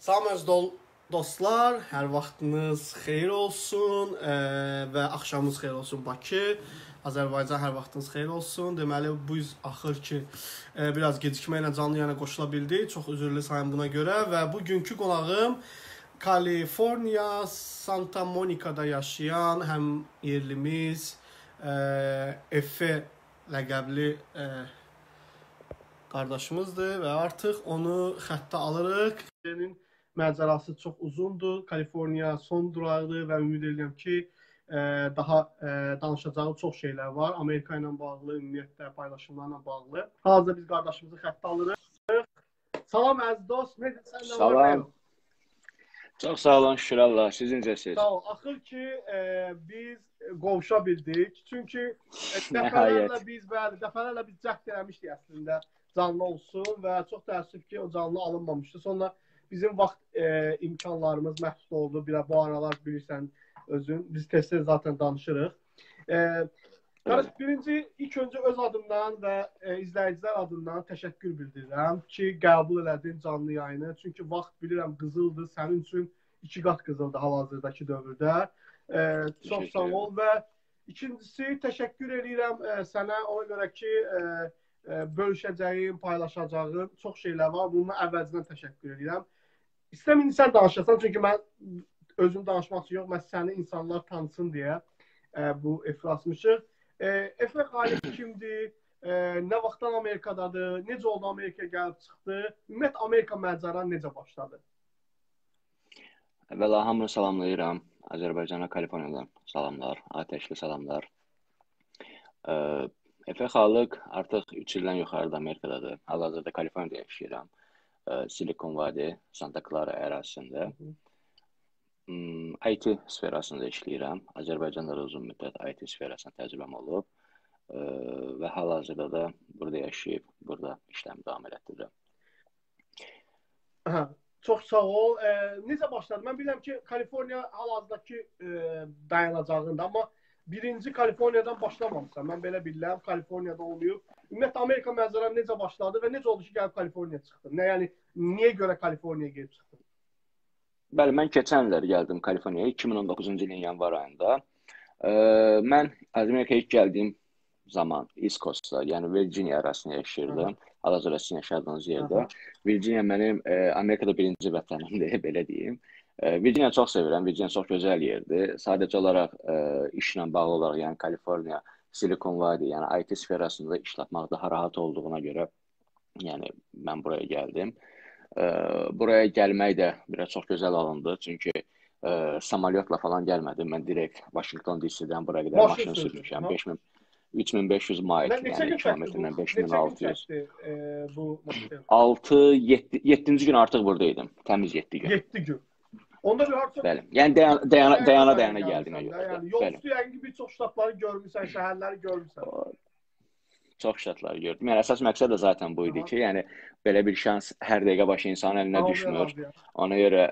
Salam əziz dostlar, hər vaxtınız xeyir olsun və axşamınız xeyir olsun Bakı, Azərbaycan hər vaxtınız xeyir olsun. Deməli, bu axır ki, biraz gecikməklə canlı yayına qoşula bildik. Çox üzrlü sayım buna görə və bugünkü qonağım Kaliforniya, Santa Monica'da yaşayan həm yerlimiz Efe ləqəbli qardaşımızdır və artıq onu xəttə alırıq. Məzərası çox uzundur. Kaliforniya son durağıdır və ümid edirəm ki, daha danışacağı çox şeylər var. Amerika ilə bağlı, ümumiyyətlə paylaşımlarla bağlı. Hazırda biz qardaşımızı xəttə alırıq. Salam əziz dost, necəsən? Salam. Çox sağ olun, şükür Allah. Siz necəsiniz? Sağ ol. Axır ki, biz qovuşa bildik. Çünki dəfələrlə biz cəhd eləmişdik əslində canlı olsun və çox təəssüf ki, o canlı alınmamışdı. Sonra bizim vaxt imkanlarımız məhdud oldu. Bu aralar bilirsən özün. Biz tez-tez zaten danışırıq. İlk öncə öz adımdan və izləyicilər adından təşəkkür bildirirəm ki, qəbul elədin canlı yayını. Çünki vaxt bilirəm qızıldır. Sənin üçün 2 qat qızıldır hal-hazırdakı dövrdə. Çox sağ ol və ikincisi təşəkkür edirəm sənə ona görə ki, bölüşəcəyim, paylaşacağım çox şeylər var. Bununla əvvəlcədən təşəkkür edirəm. İstəmin sən danışasan, çünki mən özüm danışmaq üçün yox, mən səni insanlar tanısın deyə bu Efe açmışıq. Efe Qalib kimdir? Nə vaxtdan Amerikadadır? Necə oldu Amerikaya gəlib çıxdı? Ümumiyyətlə Amerika macəran necə başladı? Əvvəla hamını salamlayıram. Azərbaycana, Kaliforniyadan salamlar, atəşli salamlar. Efe Xalıq artıq 3 ildən yuxarıda Amerikadadır. Hal-hazırda Kaliforniyada yaşayıram. Silikon Vadi, Santa Clara ərazisində. IT sferasında işləyirəm. Azərbaycanda da uzun müddət IT sferasında təcrübəm olub və hal-hazırda da burada yaşayıb, burada işləmi davam elətdirirəm. Çox sağ ol. Necə başladı? Mən bilirəm ki, Kaliforniya hal-hazırdakı dayanacağında, amma birinci Kaliforniyadan başlamamışsan. Mən belə bilirəm, Kaliforniyada olmayıb. Ümumiyyətlə, Amerika məzəran necə başladı və necə oldu ki, gəlib Kaliforniyaya çıxdın? Niyə görə Kaliforniyaya gəlib çıxdın? Bəli, mən keçən illər gəldim Kaliforniyaya 2019-cu ilin yanvar ayında. Mən Amerikaya ilk gəldiyim zaman East Coast'da, yəni Virginia ərazisində yaşayırdım. Hal-hazırda sizin yaşadığınız yerdə. Virginia mənim Amerikada birinci vətənimdir, belə deyim. Virginia çox sevirəm. Virginia çox gözəl yerdir. Sadəcə olaraq işlə bağlı olaraq, yəni Kaliforniya, Silikon Vadi, yəni IT sferasında işlətmək daha rahat olduğuna görə, yəni mən buraya gəldim. Buraya gəlmək də biraz çox gözəl alındı. Çünki samalyotla falan gəlmədim. Mən direkt Washington DC-dən buraya qədər maşın sürmüşəm. 3500 mile, yəni kilometrdən 5600. Bu maşın? 7-ci gün artıq buradaydım. Təmiz 7 gün. 7 gün. Onda bir artıq... Bəli. Yəni dayana gəldim. Yəni yol üstü yəqin ki, bir çox ştatları görmüsən, şəhərləri görmüsən. Çox ştatları gördüm. Yəni əsas məqsəd də zaten bu idi ki, yəni belə bir şans hər dəqiqə başı insanın əlinə düşmür. Ona görə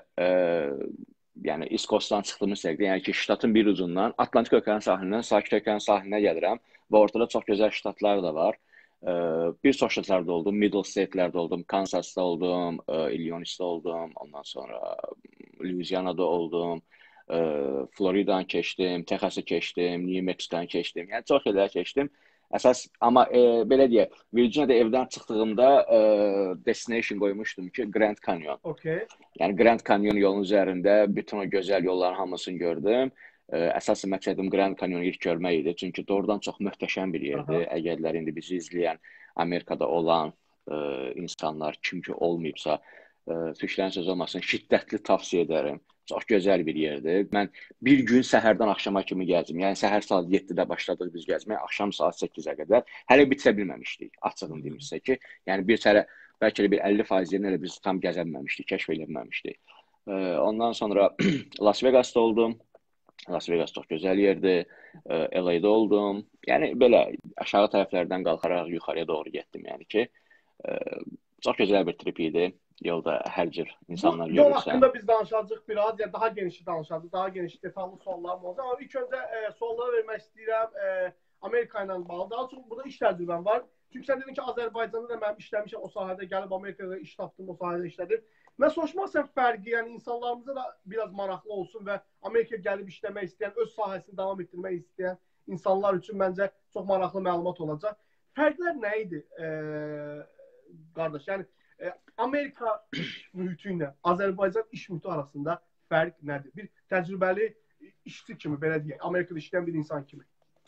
yəni East Coast-dan çıxdığımız təqdirdə, yəni ki, ştatın bir ucundan Atlantik Okeanı sahilindən Sakit Okeanı sahilinə gəlirəm və ortada çox gözəl ştatlar da var. Bir çox ştatlarda oldum, Middle State'lərdə oldum, Kansas'da oldum, Illinois'da oldum, ondan sonra Louisiana'da oldum, Florida'dan keçdim, Texas'ı keçdim, New Mexico'dan keçdim, yəni çox yerlər keçdim. Əsas, amma belə deyək, Virginia'da evdən çıxdığımda destination qoymuşdum ki, Grand Canyon. Yəni Grand Canyon yolun üzərində bütün o gözəl yolların hamısını gördüm. Əsas məqsədim Grand Canyonu ilk görmək idi. Çünki doğrudan çox möhtəşəm bir yerdir. Əgərlər indi bizi izləyən Amerikada olan insanlar kim ki olmayıbsa, tüklərin söz olmasın, şiddətli tavsiyə edərəm. Çox gözəl bir yerdir. Mən bir gün səhərdən axşama kimi gəzdim. Yəni səhər saat 7-də başladıq biz gəzməyə, axşam saat 8-ə qədər. Hələ bitirə bilməmişdik, açığını demişsə ki. Yəni bəlkə də bir 50% yerini biz tam gəzə bilməmişdik, kəşf eləməmişdik. Ondan sonra Las Vegas'da oldum. Las Vegas çox gözəl yerdir. LA-da oldum. Yəni belə aşağı tərəflərdən qalxaraq yuxarıya doğru getdim. Yəni ki, çox gözəl bir trip idi. Yolda hər cür insanlar görürsən. Yol haqqında biz danışacağıq biraz, yəni daha geniş danışacağıq, daha geniş detallı suallarım olacaq. Amma ilk öncə sualları vermək istəyirəm Amerika ilə bağlı. Daha çox burada iş təcrübəm var. Çünki sən dedin ki, Azərbaycanda da mənim işləmişəm o sahədə, gəlib Amerikada iş tapdım, o sahədə işlədim. Mən soruşmaq istəyirəm fərqi, yəni insanlarımıza da biraz maraqlı olsun və Amerikaya gəlib işləmək istəyən, öz sahəsini davam etdirmək istəyən insanlar üçün məncə çox maraqlı məlumat olacaq. Fərqlər nə idi, qardaş? Yəni Amerika iş mühiti ilə Azərbaycan iş mühiti arasında fərq nədir? Bir təcrübəli işçi kimi, belə deyək, Amerikada işləyən bir insan kimi.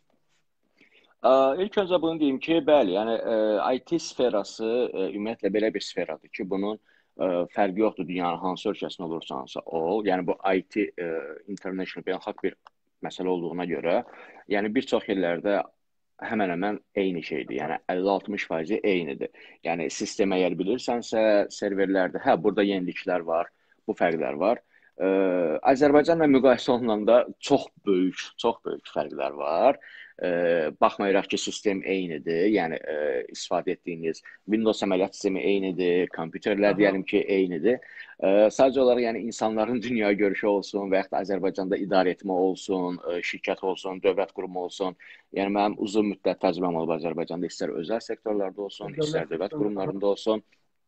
İlk öncə bunu deyim ki, bəli, yəni IT sferası ümumiyyətlə belə bir sferadır ki, bunun fərqi yoxdur dünyanın hansı ölkəsində olursansa ol. Yəni bu IT international beynəlxalq bir məsələ olduğuna görə, yəni bir çox yerlərdə həmən-həmən eyni şeydir. Yəni 50-60% eynidir. Yəni sistem əgər bilirsənsə, serverlərdə, burada yeniliklər var, bu fərqlər var. Azərbaycanla müqayisə olunanda çox böyük fərqlər var. Baxmayaraq ki, sistem eynidir, yəni istifadə etdiyiniz Windows əməliyyat sistemi eynidir, kompüterlər deyəlim ki, eynidir. Sadəcə olaraq yəni insanların dünya görüşü olsun və yaxud da Azərbaycanda idarə etmə olsun, şirkət olsun, dövlət qurumu olsun. Yəni mənim uzun müddət təcrübəm olub Azərbaycanda, istər özəl sektorlarda olsun, istər dövlət qurumlarında olsun.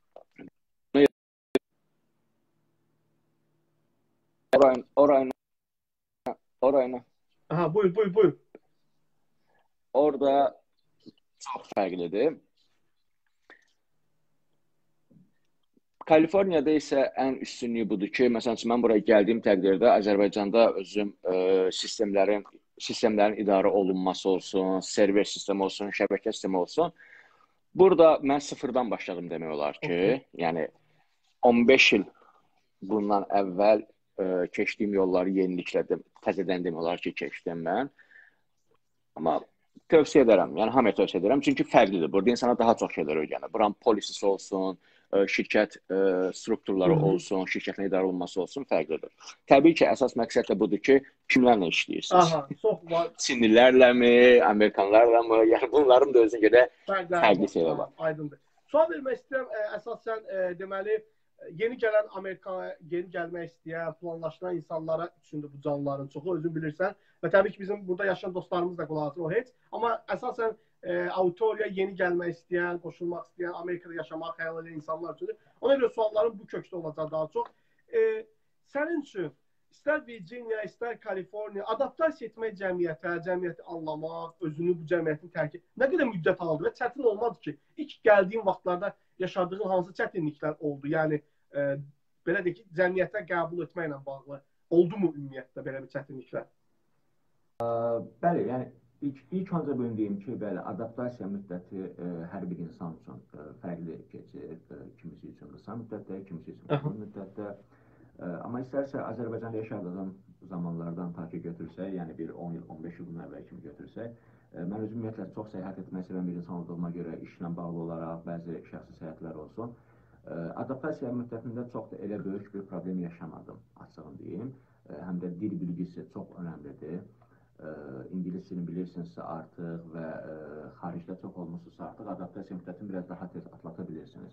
Orayına. Aha, buyur. Orada çox fərqlidir. Kaliforniyada isə ən üstünlüyü budur ki, məsələn, mən buraya gəldiyim təqdirdə Azərbaycanda özüm sistemlərin idarə olunması olsun, server sistemi olsun, şəbəkə sistemi olsun. Burada mən sıfırdan başladım demək olar ki, yəni 15 il bundan əvvəl keçdiyim yolları yeniliklədim, təzədən demək olar ki, keçdim mən. Amma tövsiyə edərəm, yəni hamıya tövsiyə edərəm, çünki fərqlidir. Burada insana daha çox şeylər öyrənir. Buranın polisisi olsun, şirkət strukturları olsun, şirkətin idarə olunması olsun, fərqlidir. Təbii ki, əsas məqsəd də budur ki, kimlərlə işləyirsiniz? Çinlilərləmi, Amerikanlarla mı? Yəni bunların da özünə görə fərqli şeylər var. Aydındır. Sual vermək istəyirəm, əsasən deməli, yeni gələn Amerikaya geri gəlmək istəyən, planlaşdıran insanlara üçündür bu canlıların çoxu, özün bilirsən. Və təbii ki, bizim burada yaşayan dostlarımız da qulaq asır, o heç. Amma əsasən auditoriyaya yeni gəlmək istəyən, qoşulmaq istəyən, Amerikada yaşamaq xəyal edən insanlar üçündür. Ona görə sualların bu kökdə olacaq daha çox. Sənin üçün istər Virginia, istər Kaliforniya, adaptasiya etmək cəmiyyətə, cəmiyyəti anlamaq, özünü bu cəmiyyətin tərk etmək nə qədər müddət aldı və çətin olmadı ki, ilk gəldiyin vaxtlarda yaşadığın hansı çətinliklər oldu? Yəni, belə deyək ki, cəmiyyətə qəbul etməklə bağlı oldu mu ümumiyyətlə belə bir çətinliklər? Bəli, yəni ilk öncə bunu deyim ki, bəli, adaptasiya müddəti hər bir insan üçün fərqli keçir. Kimisi üçün qısa müddətdə, kimisi üçün uzun müddətdə. Amma istərsə Azərbaycanda yaşadığım zamanlardan takip götürsək, yəni bir 10 il, 15 il əvvəl kimi götürsək, mən özüm ümumiyyətlə çox səyahət etmək sevən bir insan olduğuma görə işlə bağlı olaraq bəzi şəxsi səyahətlər olsun. Adaptasiya müddətində çox da elə böyük bir problem yaşamadım, açığını deyim. Həm də dil bilgisi çox önəmlidir. İngilis dilini bilirsinizsə artıq və xaricdə çox olmuşsunuzsa artıq adaptasiya müddətini biraz daha tez atlata bilirsiniz.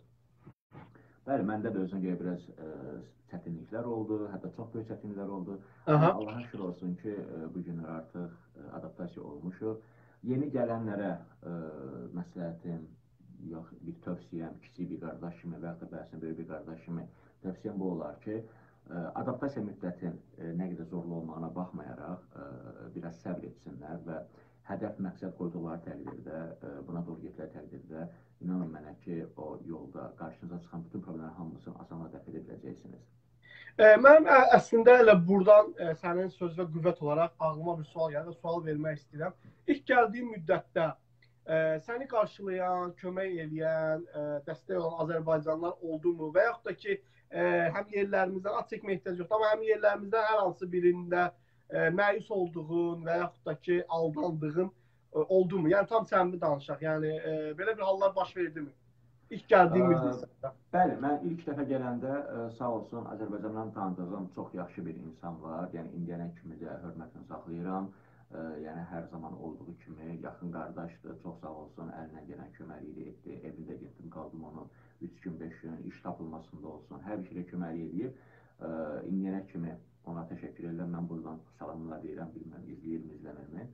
Bəli, məndə də özünə görə biraz çətinliklər oldu, hətta çox böyük çətinliklər oldu. Allaha şükür olsun ki, bu günlər artıq adaptasiya olmuşuq. Yeni gələnlərə məsləhətim, yox, bir tövsiyəm, kiçik bir qardaş kimi və yaxud da bəzən böyük bir qardaş kimi tövsiyəm bu olar ki, adaptasiya müddətin nə qədər zorlu olmağına baxmayaraq biraz səbr etsinlər və hədəf məqsəd qoyduqları təqdirdə, buna doğru getdikləri təqdirdə inanın mənə ki, o yolda qarşınıza çıxan bütün problemlərin hamısını asanlıqla dəf edə biləcəksiniz. Mənim əslində elə buradan sənin söz və qüvvət olaraq ağlıma bir sual gəlir və sual vermək istəyirəm. İlk gəldiyin müddətdə səni qarşılayan, kömək edən, dəstək olan Azərbaycanlılar oldu mu? Və yaxud da ki, həm yerlərimizdən, ad çəkmə ehtiyac yoxdur, amma həm yerlərimizdən hər hansı birində məyus olduğun və yaxud da ki, aldandığın oldu mu? Yəni, tam səmimi danışaq. Yəni, belə bir hallar baş verdi mi? İlk gəldiyin müddətdə. Bəli, mən ilk dəfə gələndə, sağ olsun, Azərbaycandan tanıdığım çox yaxşı bir insan var. Yəni, indiyənə kimi də hörmətini saxlayıram. Yəni, hər zaman olduğu kimi yaxın qardaşdır, çox sağ olsun, əlindən gələn köməkliyi etdi, evində getdim, qaldım onun 3 gün, 5 gün, iş tapılmasında olsun, hər bir şeylə köməkliyi edib. İndiyənə kimi ona təşəkkür edirəm, mən buradan salamlar deyirəm, bilməm, izləyirmi,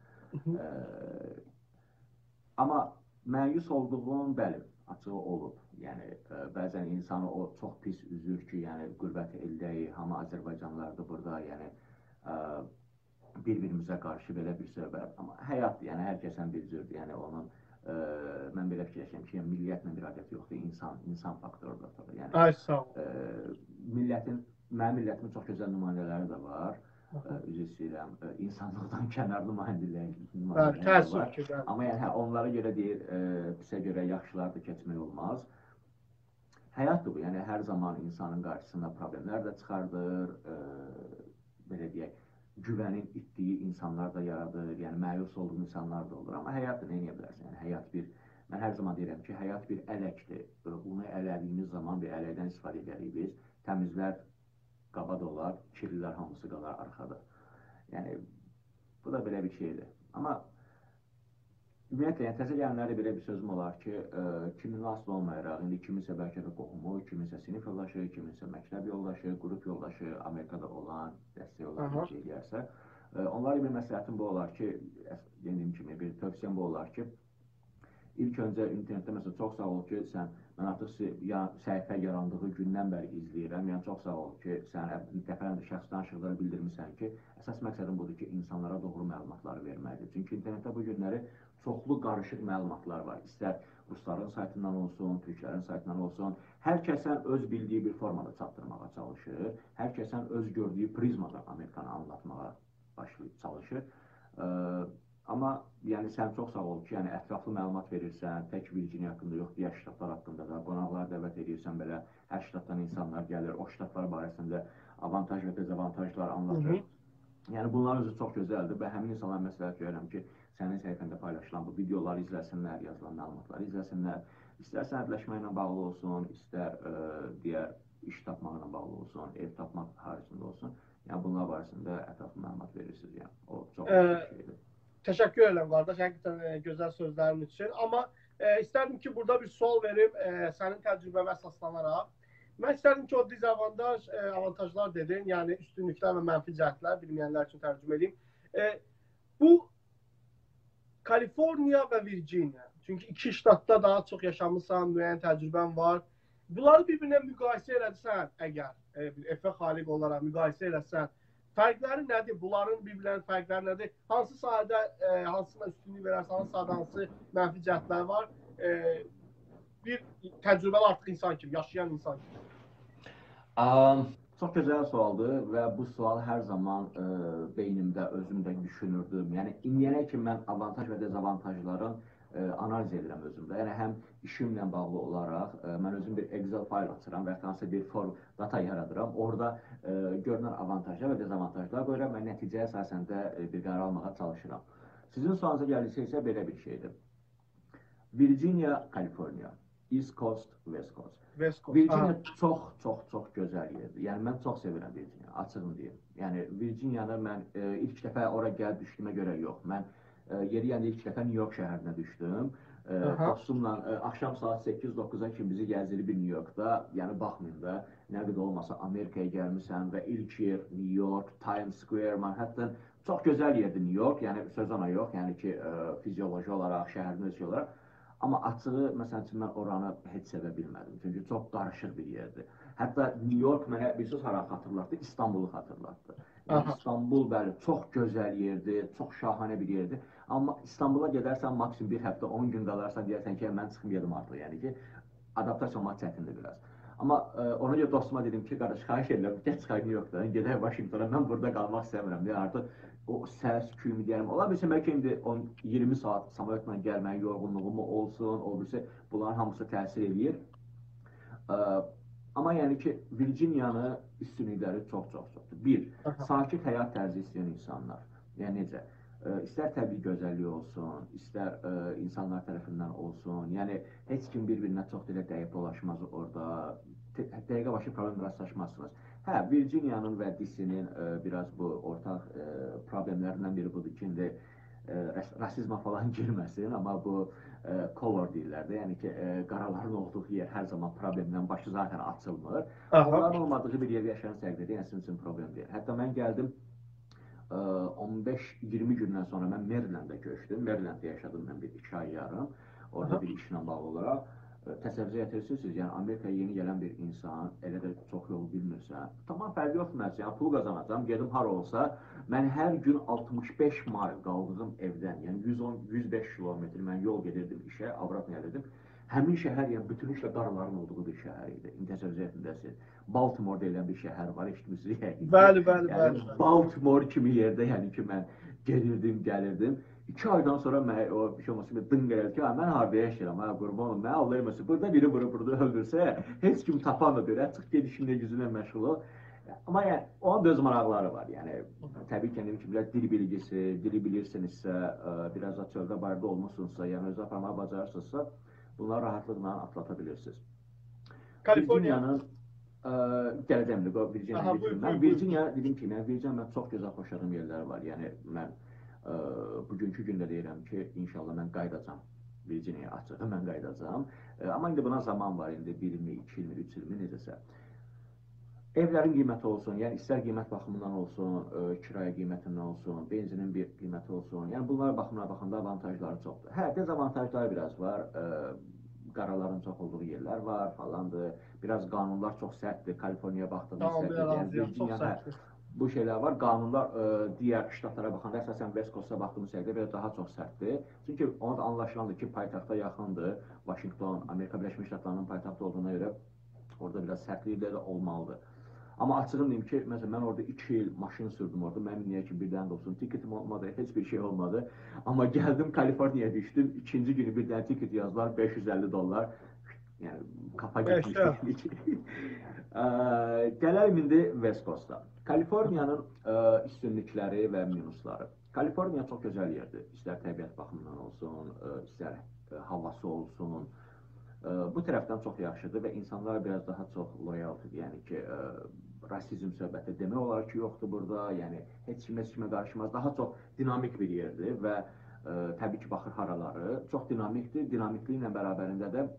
izləmirmi. Amma məyus olduğum, bəli, açığı olub. Yəni bəzən insanı o çox pis üzür ki, yəni qürbət eldəyik, hamı Azərbaycanlılardır burada, yəni bir-birimizə qarşı belə bir söhbət. Amma həyat, yəni hər kəsən bir cürdür. Yəni onun mən belə fikirləşirəm ki, milliyyətlə bir adət yoxdur, insan faktorudur. Yəni ay sağ ol. Mənim millətimin çox gözəl nümayəndələri də var. Üzr istəyirəm, insanlıqdan kənar nümayəndələri də var. Amma yəni onlara görə deyir, bizə görə yaxşılar da keçmək olmaz. Həyatdır bu. Yəni hər zaman insanın qarşısında problemlər də çıxardır, belə deyək, güvənin itdiyi insanlar da yaradır, yəni məyus olduğu insanlar da olur. Amma həyatdır, nə edə bilərsən? Yəni həyat mən hər zaman deyirəm ki, həyat bir ələkdir. Bunu ələdiyimiz zaman bir ələkdən istifadə edirik biz. Təmizlər qaba da olar, kirlilər hamısı qalar arxada. Yəni, bu da belə bir şeydir. Amma ümumiyyətlə, yəni, təzə gələnlərdə belə bir sözüm olar ki, kiminlə asılı olmayaraq, indi kiminsə bəlkə də qohumu, kiminsə sinif yoldaşı, kiminsə məktəb yoldaşı, qrup yoldaşı, Amerikada olan, dəstək olan bir şey deyərsə, onlara bir məsləhətim bu olar ki, dediyim kimi, bir tövsiyəm bu olar ki, İlk öncə internetdə məsələn çox sağ ol ki, mən artıq səhifə yarandığı gündən bəri izləyirəm. Yəni çox sağ ol ki, sən dəfələrlə şəxsi danışıqlara bildirmirsən ki, əsas məqsədim budur ki, insanlara doğru məlumatları verməkdir. Çünki internetdə bu günləri çoxlu qarışıq məlumatlar var. İstər rusların saytından olsun, türklərin saytından olsun. Hər kəsən öz bildiyi bir formada çatdırmağa çalışır. Hər kəsən öz gördüyü prizmada Amerikanı anlatmağa çalışır. Amma yəni sən çox sağ ol ki, yəni ətraflı məlumat verirsən, tək Virginia haqqında yox, digər ştatlar haqqında da, qonaqları dəvət edirsən belə, hər ştatdan insanlar gəlir, o ştatlar barəsində avantaj və dezavantajlar anlatır. Yəni bunlar özü çox gözəldir və həmin insanlara məsləhət görürəm ki, sənin səhifəndə paylaşılan bu videoları izləsinlər, yazılan məlumatları izləsinlər. İstər sənədləşməklə bağlı olsun, istər digər iş tapmaqla bağlı olsun, ev tapmaq haricində olsun. Yəni bunlar barəsində ətraflı məlumat verirsiniz. Yəni o çox bir şeydir. Təşəkkür edirəm qardaş, həqiqətən gözəl sözlərin üçün. Amma istərdim ki, burada bir sual verim sənin təcrübəvə əsaslanaraq. Mən istərdim ki, o dezavantaj, avantajlar dedin, yəni üstünlüklər və mənfi cəhətlər, bilməyənlər üçün tərcümə edeyim. Bu Kaliforniya və Virginia, çünki iki ştatda daha çox yaşamısan, müəyyən təcrübən var. Bunları bir-birinə müqayisə eləsən, əgər Efe xaliq olaraq müqayisə eləsən, fərqləri nədir? Bunların bir-birlərinin fərqləri nədir? Hansı sahədə hansına üstünlük verərsə, hansı sahədə hansı mənfi cəhətlər var? Bir təcrübəli artıq insan kimi, yaşayan insan kimi. Çox gözəl sualdır və bu sual hər zaman beynimdə, özümdə düşünürdüm. Yəni, indiyənə ki, mən avantaj və dezavantajların analiz edirəm özümdə. Yəni, həm işimlə bağlı olaraq mən özüm bir Excel fayl açıram və hansı bir form data yaradıram. Orada görünən avantajlar və dezavantajlar qoyuram və nəticəyə əsasən də bir qərar almağa çalışıram. Sizin sualınıza gəldiksə isə belə bir şeydir. Virginia, Kaliforniya, East Coast, West Coast. Virginia çox gözəl yerdir. Yəni, mən çox sevirəm Virginia, açığım deyim. Yəni, Virginiyanı mən ilk dəfə ora gəlib düşdüyümə görə yox. Mən yeri yəni ilk dəfə New York şəhərinə düşdüm. Dostumla axşam saat 8-9-a kimi bizi gəzdirib New Yorkda. Yəni, baxmayın da, nə qədər olmasa Amerikaya gəlmişəm və ilk yer New York, Times Square, Manhattan. Çox gözəl yerdir New York, yəni söz ona yox, yəni ki, fizioloji olaraq, şəhərin özü olaraq. Amma açığı, məsələn üçün, mən oranı heç sevə bilmədim. Çünki çox qarışıq bir yerdir. Hətta New York mənə bir söz xatırlatdı, İstanbulu xatırlatdı. Yəni, İstanbul, bəli, çox gözəl yerdir, çox şahanə bir yerdir. Amma İstanbula gedərsən, maksimum bir həftə, 10 gün qalarsan, deyərsən ki, mən çıxım yedim artıq. Yəni ki, adaptasiya olmaq çətindir biraz. Amma ona görə dostuma dedim ki, qardaş, xahiş edirəm, gəç çıxay New Yorkdan, gedək Washingtona, mən burada qalmaq istəmirəm. Yəni, artıq o səs, küyümü deyəlim. Ola bilsə, bəlkə indi 20 saat samolyotla gəlməyin yorğunluğumu olsun, o birisi bunların hamısı təsir edir. Amma yəni ki, Virginiyanı üstünlükləri çox-çoxdur. Bir, sakit həyat tərzi istəyən insanlar. Yəni necə? İstər təbii gözəlliyi olsun, istər insanlar tərəfindən olsun. Yəni, heç kim bir-birinə çox dilə dəyib dolaşmaz orada. Dəqiqə başı problem rastlaşmazsınız. Hə, Virginiyanın və DC-nin biraz bu ortaq problemlərindən biri budur ki, indi rasizma falan girməsin, amma bu color deyirlər də, yəni ki, qaraların olduğu yer hər zaman problemdən başı zaten açılmır. Onların olmadığı bir yerdə yaşayan təqdirdə, yəni sizin üçün problem deyil. Hətta mən gəldim 15-20 gündən sonra mən Marylandda köçdüm. Marylandda yaşadım mən bir 2 ay yarım, orada bir işlə bağlı olaraq. təsəvvür edirsiniz, yəni Amerikaya yeni gələn bir insan elə də çox yol bilmirsə, tamam fərqi yoxdur mən, yəni pul qazanacam, gedim hara olsa, mən hər gün 65 mayl qaldığım evdən, yəni 110-105 kilometr mən yol gedirdim işə, avrat gəlirdim. Həmin şəhər yəni bütünüklə qaraların olduğu bir şəhər idi. Təsəvvür edindəsiniz. Baltimore deyilən bir şəhər var, eşitmişsiniz yəqin. Bəli. Baltimore kimi yerdə yəni ki mən gedirdim, gəlirdim. 2 aydan sonra mən o bir şey olması bir dın gəldi ki, mən harada yaşayıram, qurban olum, mən Allah eləməsin. Burada biri burada öldürsə, heç kim tapanmır, açıq gedişində gücünə məşğul ol. Amma yəni onun da öz maraqları var. Yəni təbii ki, biraz dil bilgisi, dili bilirsinizsə, biraz da çöldə barda olmusunuzsa, yəni özü aparmağı bacarırsınızsa, bunları rahatlıqla atlata bilirsiniz. Virginiyanın gələcəm, Virginiya getirdim. Mən Virginiya dedim ki, mən çox gözəl xoşladığım yerlər var. Yəni mən bugünkü gündə deyirəm ki, inşallah mən qaydacam. Virginiyaya açığı mən qaydacam. Amma indi buna zaman var, indi 1 ilmi, 2 ilmi, 3 ilmi necəsə. Evlərin qiyməti olsun, yəni istər qiymət baxımından olsun, kirayə qiymətindən olsun, benzinin bir qiyməti olsun. Yəni bunlar baxımına baxanda avantajları çoxdur. Hə, dezavantajları biraz var. Qaraların çox olduğu yerlər var falandır. Biraz qanunlar çox sərtdir. Kaliforniyaya baxdığımız Virginiya bu şeylər var. Qanunlar digər ştatlara baxanda, əsasən West Coast-a baxdığımız səviyyədə biraz daha çox sərtdir. Çünki onu da anlaşılandır ki, paytaxta yaxındır. Washington, Amerika Birləşmiş Ştatlarının paytaxtı olduğuna görə orada biraz sərtliklə də olmalıdır. Amma açığım deyim ki, məsələn, mən orada 2 il maşın sürdüm orada. Mənim niyə ki, birdən də olsun, tiketim olmadı, heç bir şey olmadı. Amma gəldim, Kaliforniyaya düşdüm, ikinci günü birdən tiket yazdılar, $550. Yəni, kafa gitmişdik. Gələlim indi West Coast-a. Kaliforniyanın üstünlükləri və minusları. Kaliforniya çox gözəl yerdir. İstər təbiət baxımından olsun, istər havası olsun. Bu tərəfdən çox yaxşıdır və insanlar biraz daha çox loyaldır. Yəni ki, rasizm söhbəti demək olar ki, yoxdur burada. Yəni, heç kimə qarışmaz. Daha çox dinamik bir yerdir və təbii ki, baxır haraları. Çox dinamikdir. Dinamikliyi ilə bərabərində də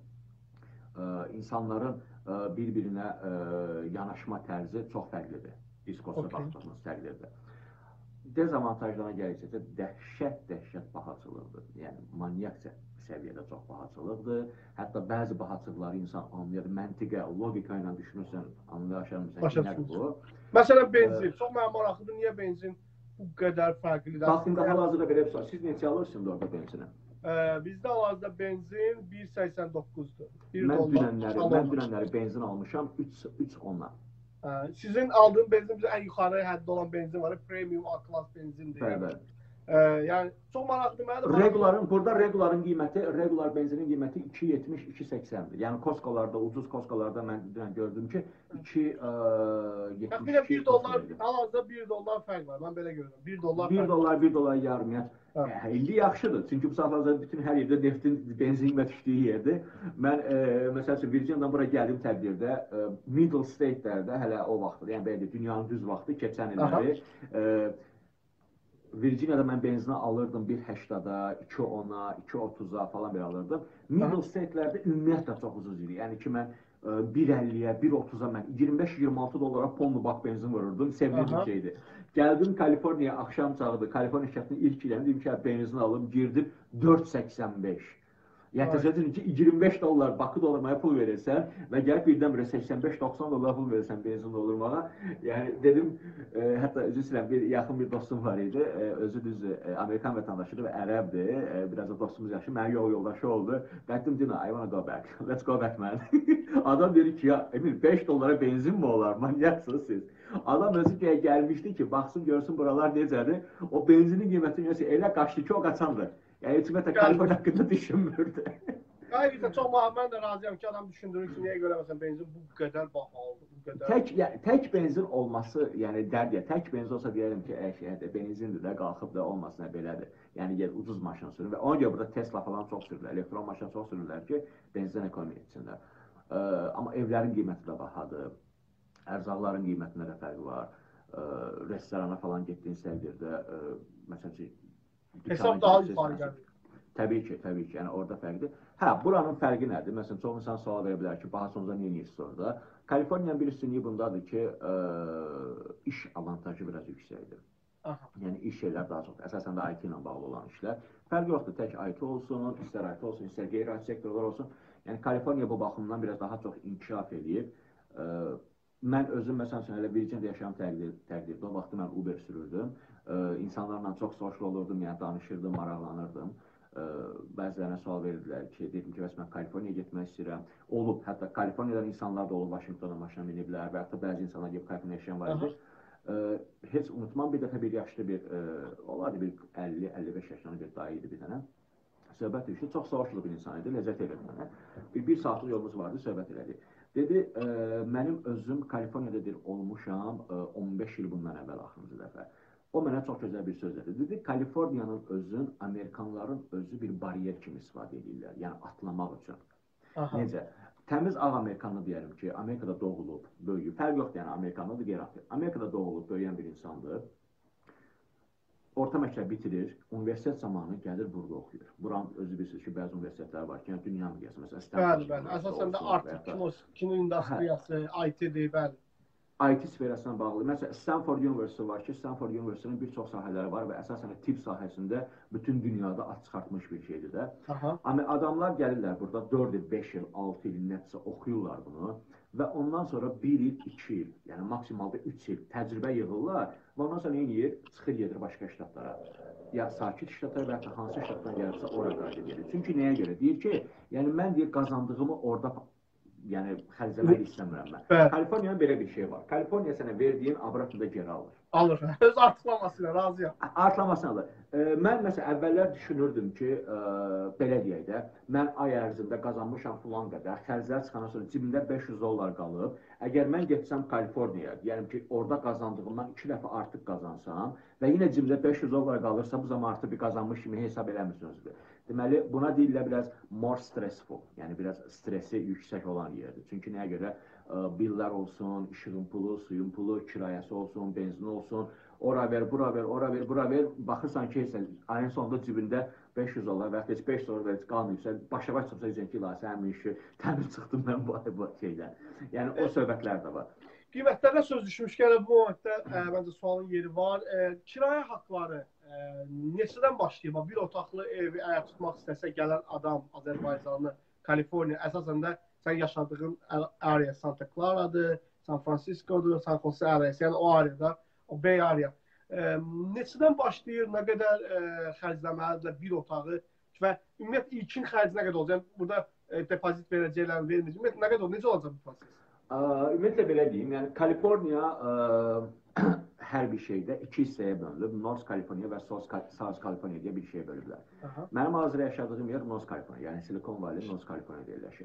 insanların bir-birinə yanaşma tərzi çox fərqlidir. Diskosa baxdığımız təqdirdə. Dezavantajlarına gəldikcə dəhşət bahaçılıqdır. Yəni, manyak səviyyədə çox bahaçılıqdır. Hətta bəzi bahaçılıqları insan anlayır, məntiqə, logika ilə düşünürsən, anlaşılmırsan ki, nədir bu? Məsələn, benzin. Çox mənim maraqlıdır, niyə benzin bu qədər fərqlidir? Baxdığımda hal-hazırda belə bir siz neçə alırsınız orada benzinə? Bizdə hal-hazırda benzin 1.89-dur. Mən dünənləri benzin almışam 3.10-a. Sizin aldığın benzin bizə ən yuxarı həddə olan benzin var, premium A-class benzindir. Bəli. Yəni çox maraqlıdır mənə də. Burada reguların qiyməti, regular benzinin qiyməti 2.70-2.80-dir. Yəni Costcolarda, ucuz Costcolarda mən dünən gördüm ki, 2.72. Təxminən $1, hal-hazırda $1 fərq var. Mən belə görürəm. $1 yarım. İndi yaxşıdır. Çünki bu saatlarda bütün hər yerdə neftin, benzin və düşdüyü yerdir. Mən məsəl üçün Virginiyadan bura gəldiyim təqdirdə Middle State-lərdə hələ o vaxtdır, yəni belə dünyanın düz vaxtı keçən illəri Virginiyada mən benzini alırdım 1.80-a, 2.10-a, 2.30-a falan belə alırdım. Middle State-lərdə ümumiyyətlə çox ucuz idi. Yəni ki, mən 1.50-yə, 1.30-a mən $25-26 ponlu bak benzin vururdum. Sevdiğim şeydi. Geldim Kaliforniya akşam çağıdı. Kaliforniya şəhərinin ilk iləni dedim ki, benzin alım, girdim 4.85. Yəni təsəvvür ki, $25 Bakı doldurmaya pul verirsən və gəlib birdən-birə $85-90 pul verirsən benzin doldurmağa. Yəni dedim, hətta özü istəyirəm, yaxın bir dostum var idi. Özü düz Amerikan vətəndaşıdır və ərəbdir. Biraz da dostumuz yaxşı, mənim yoldaşı oldu. Dedim, Dina, I wanna go back. Let's go back, man. Adam dedi ki, ya Emil, $5 benzin mi olar? Manyaksınız siz. Adam özü gəlmişdi ki, baxsın, görsün buralar necədir. O benzinin qiyməti elə qaçdı ki, o qaçandır. Yəni, ümumiyyətlə, Kaliforniya haqqında düşünmürdü. Həqiqətən, çox mən də razıyam ki, adam düşündürür ki, niyə görə məsələn benzin bu qədər bahalıdır, bu qədər... Tək benzin olması, yəni dərdiyə, tək benzin olsa deyərəm ki, benzindir də, qalxıb da olmasına belədir. Yəni, ucuz maşın sürür və ona görə burada Tesla falan çox sürürlər, elektron maşın çox sürürlər ki, benzindən ekonomiya etsinlər. Amma evlərin qiyməti də bahadır, ərzaqların qiymətində də fərqi var, restorana falan getdiyin səviyyədə, məsəl üçün, hesab daha yuxarı gəlir. Təbii ki, yəni orada fərqdir. Hə, buranın fərqi nədir? Məsələn, çox insan sual verə bilər ki, bahasınıza niyə yeyirsiniz orada? Kaliforniyanın bir üstünlüyü bundadır ki, iş avantajı biraz yüksəkdir. Yəni, iş şeylər daha çox, əsasən də IT ilə bağlı olan işlər. Fərqi yoxdur, tək IT olsun, istər IT olsun, istər qeyri-IT sektorlar olsun. Yəni Kaliforniya bu baxımdan biraz daha çox inkişaf edib. Mən özüm məsələn üçün elə Virginiyada yaşayan təqdirdə o vaxtı mən Uber sürürdüm. İnsanlarla çox social olurdum, yəni danışırdım, maraqlanırdım. Bəzilərinə sual verirdilər ki, dedim ki, bəs mən Kaliforniyaya getmək istəyirəm. Olub, hətta Kaliforniyadan insanlar da olub, Vaşinqtona maşına miniblər və hətta bəzi insanlar gəlib Kaliforniyaya yaşayan var idi. Heç unutmam, bir dəfə bir yaşlı bir, olardı bir 50-55 yaşında bir dayı idi bir dənə. Söhbət düşdü, çox social bir insan idi, ləzzət elədi mənə. Bir saatlıq yolumuz vardı, söhbət elədi. Dedi, mənim özüm Kaliforniyada olmuşam 15 il bundan əvvəl axırıncı dəfə. O mənə çox gözəl bir söz dedi. Dedi, Kaliforniyanın özün, Amerikanların özü bir bariyer kimi istifadə edirlər, yəni atlamaq üçün. Necə? Təmiz ağ Amerikanlı deyəlim ki, Amerikada doğulub, böyüyüb, fərq yoxdur, yəni Amerikanlıdır, qeyri-Amerikanlı. Amerikada doğulub, böyüyən bir insandır. Orta məktəb bitirir, universitet zamanı gəlir burada oxuyur. Buranın özü bilirsiniz ki, bəzi universitetlər var ki, yəni dünya miqyasında, məsələn, Stanford. Bəli, əsasən də artıq kino industriyası, IT-dir, bəli. IT sferasına bağlı. Məsələn, Stanford University var ki, Stanford University'nin bir çox sahələri var və əsasən tibb sahəsində bütün dünyada ad çıxartmış bir şeydir də. Amma adamlar gəlirlər burada 4 il, 5 il, 6 il, nəticə oxuyurlar bunu və ondan sonra 1 il, 2 il, yəni maksimalda 3 il təcrübə yığırlar və ondan sonra nə edir? Çıxır gedir başqa ştatlara. Ya sakit ştatlara və ya hansı ştatdan gəlirsə ora qayıdıb gedir. Çünki nəyə görə? Deyir ki, yəni mən deyir qazandığımı orada yəni xərcləmək istəmirəm mən. Kaliforniyanın belə bir şey var. Kaliforniya sənə verdiyin abratında geri alır. Alır. Öz artılamasıyla razıyam. Artılamasını alır. Mən məsələn əvvəllər düşünürdüm ki, belə deyək də, mən ay ərzində qazanmışam filan qədər, xərclər çıxandan sonra cibimdə $500 qalıb. Əgər mən getsəm Kaliforniyaya, deyəlim ki, orada qazandığımdan 2 dəfə artıq qazansam və yenə cibimdə $500 qalırsa, bu zaman artıq bir qazanmış kimi hesab eləmirsiniz. Deməli, buna deyirlər biraz more stressful, yəni biraz stresi yüksək olan yerdir. Çünki nəyə görə? Billər olsun, işığın pulu, suyun pulu, kirayəsi olsun, benzin olsun, ora ver, bura ver, ora ver, bura ver. Baxırsan ki, ayın sonunda cibində $500 və ya heç $5 verici qalmayıbsa, başa-baş çıxsa deyəcək ki, sənin işi təmiz çıxdım mən bu şeydən. Yəni, o söhbətlər də var. Qiymətlərlə söz düşmüşkən, bu momentdə məncə sualın yeri var. Kirayə haqları neçədən başlayıb? Bir otaqlı evi əgər tutmaq istəsə gələn adam Azərbaycanlı, Kaliforniya, əsasən də sən yaşadığın area Santa Clara'dır, San Francisco'dur, San Jose arası, yəni o areada, o Bay Area. Neçədən başlayır, nə qədər xərcləməlidirlər bir otağı və ümumiyyətlə ilkin xərc nə qədər olacaq? Burada depozit verəcəklər, verməyəcək. Ümumiyyətlə nə qədər olacaq? Necə olacaq bu proses? Ümumiyyətlə belə deyim, yəni Kaliforniya hər bir şeydə iki hissəyə bölünüb. North California və South California deyə bir şey bölüblər. Mənim hazır yaşadığım yer North California, yəni Silicon Valley North California'da yerləşir.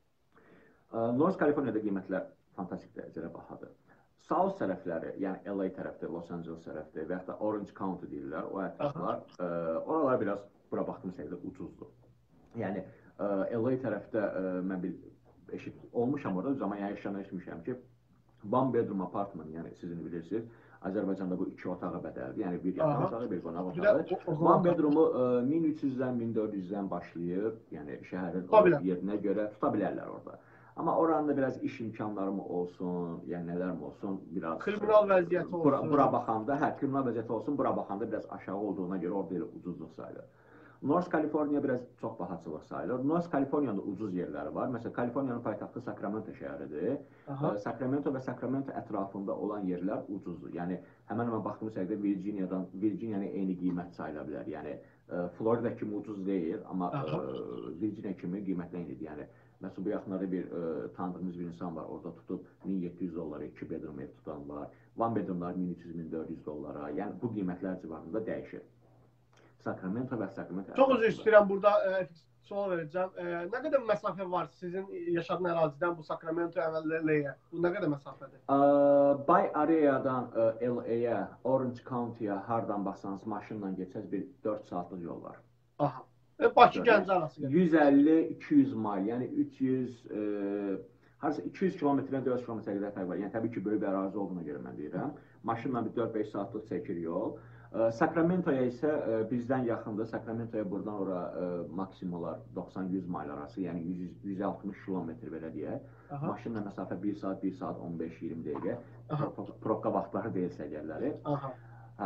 North California'da qiymətlər fantastik dərəcədə bahadır. South tərəfləri, yəni LA tərəfdir, Los Angeles tərəfdir və yaxud da Orange County deyirlər, o ətraflar, oralar biraz bura baxdığım səviyyədə ucuzdur. Yəni LA tərəfdə mən bir eşit olmuşam orada, zaman yaşayanlar eşitmişəm ki, one bedroom apartment, yəni sizin bilirsiniz, Azərbaycanda bu 2 otağa bədəldir. Yəni bir yataq otağı, bir qonaq otağı. One bedroomu 1300-dən, 1400-dən başlayır. Yəni şəhərin yerinə görə tuta bilərlər orada. Amma oranın da biraz iş imkanlarım olsun, yəni nələrim olsun, biraz kriminal vəziyyəti olsun. Bura baxanda, kriminal vəziyyəti olsun, bura baxanda biraz aşağı olduğuna görə orada elə ucuzluq sayılır. North California biraz çox bahaçılıq sayılır. North California'da ucuz yerləri var. Məsələn, Kaliforniyanın paytaxtı Sacramento şəhəridir. Sacramento və Sacramento ətrafında olan yerlər ucuzdur. Yəni, həmən baxdığım səviyyədə Virginiyanın eyni qiymət sayıla bilər. Yəni, Florida kimi ucuz deyil, amma Virginia kimi qiymətlə eynidir. Yəni, məsələn, bu yaxınlarda bir tanıdığımız bir insan var, orada tutub $1700, 2 bedroom ev tutan var. One bedroomlar $1300-1400. Yəni, bu qiymətlər civarında dəyişir. Sacramento və Sacramento. Çox üzr istəyirəm, burada sual verəcəm. Nə qədər məsafə var sizin yaşadığın ərazidən bu Sacramento LA-yə? Bu nə qədər məsafədir? Bay Areadan LA-yə, Orange County-yə hardan baxsanız maşınla geçsəz bir 4 saatlıq yol var. Aha. Bakı Gəncə arası. 150-200 mil, yəni 300 harasa 200 kilometrdən 400 kilometrə qədər fərq var. Yəni təbii ki, böyük bir ərazi olduğuna görə mən deyirəm. Maşınla bir 4-5 saatlıq çəkir yol. Sacramento'ya isə bizdən yaxındır. Sacramento'ya buradan ora maksimum olar 90-100 mil arası, yəni 160 kilometr belə deyək. Maşınla məsafə 1 saat 15-20 dəqiqə. Probka vaxtları deyilsə əgərləri.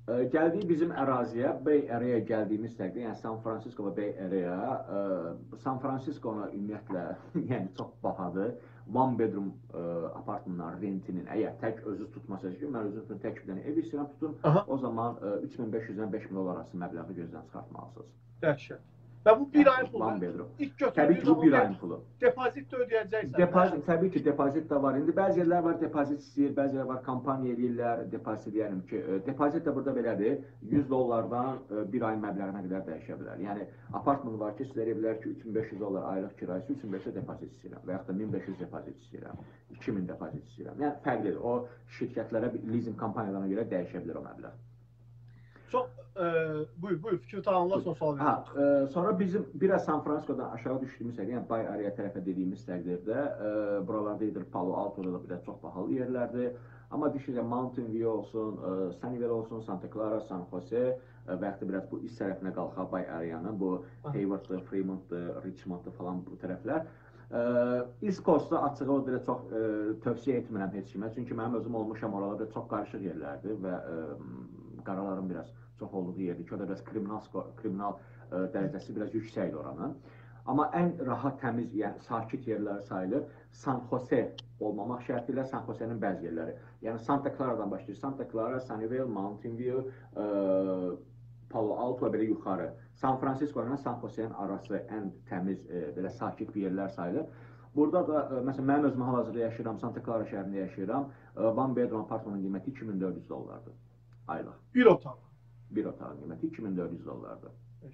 Gəldik bizim əraziyə, Bay Area gəldiyimiz təqdirdə, yəni San Francisco və Bay Area, San Francisco-na ümumiyyətlə, yəni çox bahadır. One bedroom apartmanlar rentinin, əgər tək özünüz tutmasınız ki, mən özünüz üçün tək bir dənə ev istəyirəm tutun, o zaman 3500-dən 5000 dolar arası məbləği gözdən çıxartmalısınız. Dəhşət. Və bu bir ayın pulu. İlk təbii ki, bu bir ayın pulu. Depozit də ödəyəcəksən. Depozit, təbii ki, depozit də var. İndi bəzi yerlər var, depozit istəyir, bəzi yerlər var, kampaniya eləyirlər, depozit deyəlim ki, depozit də burada belədir, 100 dollardan bir ayın məbləğinə qədər dəyişə bilər. Yəni, apartman var ki, sizlər evlər ki, 3500 dollar aylıq kirayəsi, 3500 depozit istəyirəm və yaxud da 1500 depozit istəyirəm, 2000 depozit istəyirəm. Yəni, fərqlidir. O, şirkətlərə, leasing kampaniyalarına görə dəyişə bilər o məbləğ. Çox, buyur, fikri tamamla, son sual verin. Sonra bizim biraz San Francisco'dan aşağı düşdüyümüz təqdirdə, yəni Bay Area tərəfə dediyimiz təqdirdə, buralarda edir Palo Alto'da da biraz çox bahalı yerlərdir. Amma düşünürəm, Mountain View olsun, Sunnyvale olsun, Santa Clara, San Jose və yaxud da biraz bu üst tərəfinə qalxa Bay Area'nın, bu Hayward'dır, Fremont'dır, Richmond'dır falan bu tərəflər. East Coast'da açığı o dirə çox tövsiyə etmirəm heç kimə, çünki mənim özüm olmuşam oralarda çox qarışıq yerlərdir və qaraların biraz çox olduğu yerdir ki, o da biraz kriminal dərəcəsi biraz yüksəkdir oranın. Amma ən rahat, təmiz, yəni sakit yerləri sayılır. San Jose olmamaq şərti ilə San Jose'nin bəzi yerləri. Yəni Santa Clara'dan başlayır. Santa Clara, Sunnyvale, Mountain View, Palo Alto belə yuxarı. San Francisco ilə San Jose'nin arası ən təmiz, belə sakit bir yerlər sayılır. Burada da, məsələn, mənim özüm hal-hazırda yaşayıram, Santa Clara şəhərində yaşayıram. One bedroom apartmanın qiyməti 2400 dollardır aylıq. Bir otaq. Bir otağın qiyməti 2400 dollardır.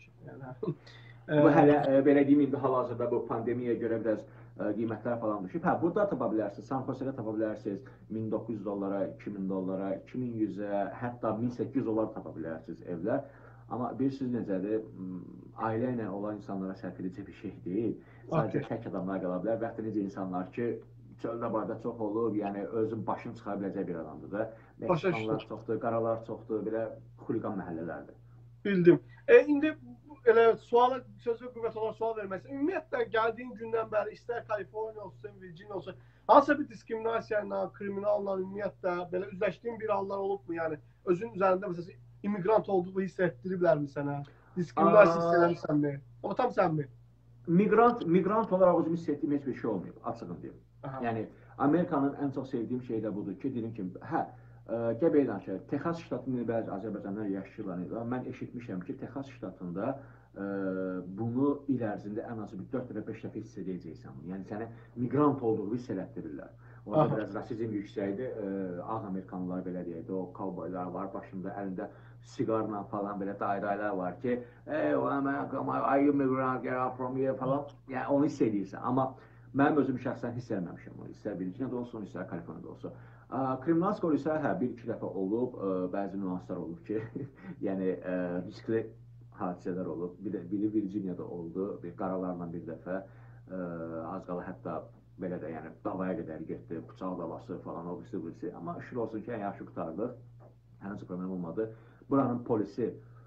Yəni, bu hələ, belə deyim, indi hal-hazırda bu pandemiyaya görə biraz qiymətlər falan düşüb. Hə, burada tapa bilərsiniz, San Jose'də tapa bilərsiniz 1900 dollara, 2000 dollara, 2100-ə, hətta 1800 dollar tapa bilərsiniz evlər. Amma bilirsiniz necədir, ailə ilə olan insanlara sərf edici bir şey deyil. Sadəcə tək adamlar qala bilər və yaxud da necə insanlar ki, çöldə barda çox olur, yəni özün başını çıxara biləcək bir adamdır da. Meksikanlar çoxdur, qaralar çoxdur, belə xuliqan məhəllələrdir. Bildim. İndi elə suala, sözü qüvvət olaraq sual verməsin. Ümumiyyətlə, gəldiyin gündən bəri, istər Kaliforniya olsun, Virginia olsun, hansısa bir diskriminasiya ilə, kriminalla, ümumiyyətlə, belə üzləşdiyin bir hallar olubmu? Yəni, özün üzərində, məsələn, immigrant olduğu hiss etdiriblərmi sənə? Diskriminasiya hiss eləmişsənmi? Amma tam sənmi? Migrant olaraq özüm hiss etdiyim heç bir şey olmayıb, açığım deyim. Yəni, Amerikanın ən çox sevdiyim şey də budur ki, dediyim kimi, Qəbəyə danışır, Texas ştatında bəzi Azərbaycanlar yaşayırlar. Mən eşitmişəm ki, Texas ştatında bunu il ərzində ən azı bir 4 və 5 dəfə hiss edəcəksən. Yəni, sənə migrant olduğu hiss elətdirirlər. Orada biraz rasizm yüksəkdir. Ağ Amerikanlılar belə deyək, o kovboylar var, başında əlində siqarla falan belə dairələr var ki, hey, are you migrant, get out from here falan. Yəni, onu hiss edirsən. Amma mənim özüm şəxsən hiss eləməmişəm onu. İstər Virginia'da olsun, istər Kaliforniyada olsun. Kriminal skor isə bir-iki dəfə olub, bəzi nüanslar olub ki, yəni riskli hadisələr olub. Biri Virginia'da oldu, qaralarla bir dəfə, az qala hətta belə də, yəni davaya qədər getdi, bıçaq davası falan, o birisi. Amma şükür olsun ki, yaxşı qurtardıq, hər hansı problem olmadı. Buranın polisi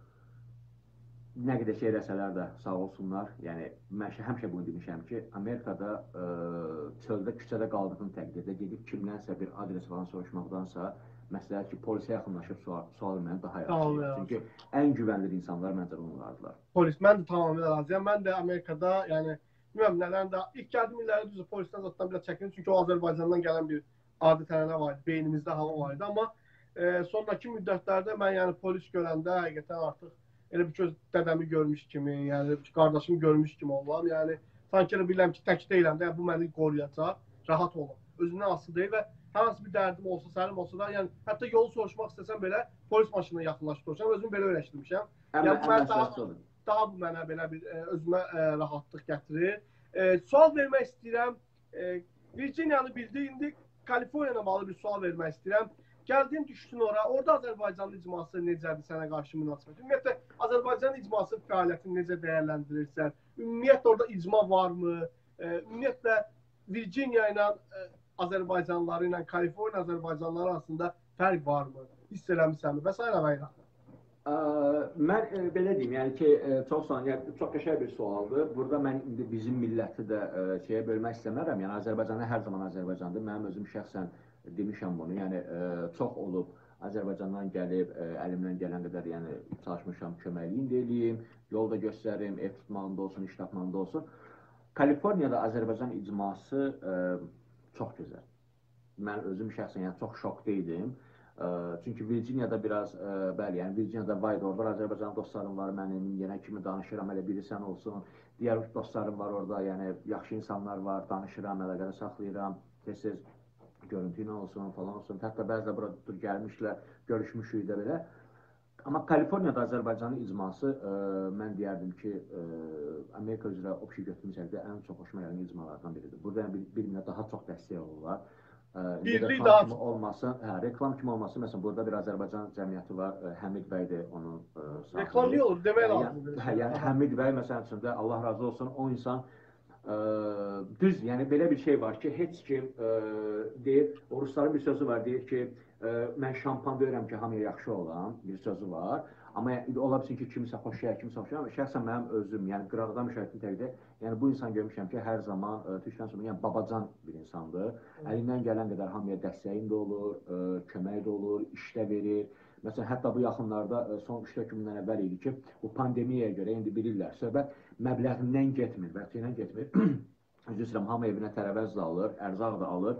nə qədər şey eləsələr də sağ olsunlar. Yəni, mən həmişə bunu demişəm ki, Amerikada çöldə, küçədə qaldığın təqdirdə gedib kimlənsə bir adres falan soruşmaqdansa, məsləhət ki, polisə yaxınlaşıb sual verməni daha yaxşı. Çünki ən güvənli insanlar məncə onlardılar. Polis, mən də tamamilə razıyam. Mən də Amerikada, yəni, bilməm nələrən də ilk gəldiyim illərdə düzdür, polisdən zatdan biraz çəkinir. Çünki o Azərbaycandan gələn bir adət-ənənə var idi, beynimizdə hava var idi. Amma sonraki müddətlərdə mən, yəni, polis görəndə həqiqətən artıq elə bir göz dədəmi görmüş kimi, yəni qardaşımı görmüş kimi olmam. Yəni sanki elə bilirəm ki, tək deyiləm də, yəni, bu məni qoruyacaq, rahat olum. Özündən asılı deyil və hər hansı bir dərdim olsa, səlim olsa da, yəni hətta yolu soruşmaq istəsəm belə polis maşınına yaxınlaşdırmışam, özümü belə öyrəşdirmişəm. Yəni daha bu mənə belə bir özümə rahatlıq gətirir. Sual vermək istəyirəm. Virginia'nı bildik, indi Kaliforniya'na bağlı bir sual vermək istəyirəm. Gəldin, düşdün ora. Orada Azərbaycanlı icması necədir sənə qarşı münasibət? Ümumiyyətlə, Azərbaycan icması fəaliyyətini necə dəyərləndirirsən? Ümumiyyətlə, orada icma varmı? Ümumiyyətlə, Virginia ilə Azərbaycanlıları ilə Kaliforniya Azərbaycanlıları arasında fərq varmı? Hiss eləmişsənmi? Və s. və ilə. Mən belə deyim, yəni ki, çox qəşəng bir sualdır. Burada mən indi bizim milləti də şeyə bölmək istəmərəm. Yəni, Azərbaycanlı hər zaman Azərbaycandır. Mənim özüm şəxsən demişəm bunu, yəni çox olub Azərbaycandan gəlib, əlimdən gələn qədər yəni çalışmışam, köməkliyin də eləyim, yol da göstərim, ev tutmağında olsun, iş tapmağında olsun. Kaliforniyada Azərbaycan icması çox gözəl. Mən özüm şəxsən yəni çox şokda idim. Çünki Virginiyada biraz, bəli, yəni Virginiyada White var, Azərbaycan dostlarım var mənim, yenə kimi danışıram, elə bilirsən olsun. Digər dostlarım var orada, yəni yaxşı insanlar var, danışıram, əlaqədə saxlayıram, tez-tez görüntü ilə olsun, falan olsun. Hətta bəzə burada gəlmişlər, görüşmüşük də belə. Amma Kaliforniyada Azərbaycanın icması, mən deyərdim ki, Amerika üzrə o şey götürmüşəkdə ən çox xoşuma gələn icmalardan biridir. Burada bir-birinə daha çox dəstək olurlar. Birlik daha çox olmasın, reklam kimi olmasın. Məsələn, burada bir Azərbaycan cəmiyyəti var, Həmid bəy də onun sahibi. Reklam niyə olur, demək lazımdır. Yəni Həmid bəy məsələn üçün də Allah razı olsun, o insan düz, yəni belə bir şey var ki, heç kim deyir, o rusların bir sözü var, deyir ki, mən şampan deyirəm ki, hamıya yaxşı olan bir sözü var. Amma ola bilsin ki, kimisə xoşlayır, kimisə xoşlayır. Şəxsən mənim özüm, yəni qıraqdan müşahidə təqdirdə, yəni bu insan görmüşəm ki, hər zaman Türkdən sonra, yəni babacan bir insandır. Əlindən gələn qədər hamıya dəstəyin də olur, kömək də olur, işdə verir. Məsələn, hətta bu yaxınlarda son 3-4 gündən əvvəl idi ki, bu pandemiyaya görə indi bilirlər, söhbət məbləğindən getmir, vəqtindən getmir. Üzr istəyirəm, hamı evinə tərəvəz də alır, ərzaq da alır.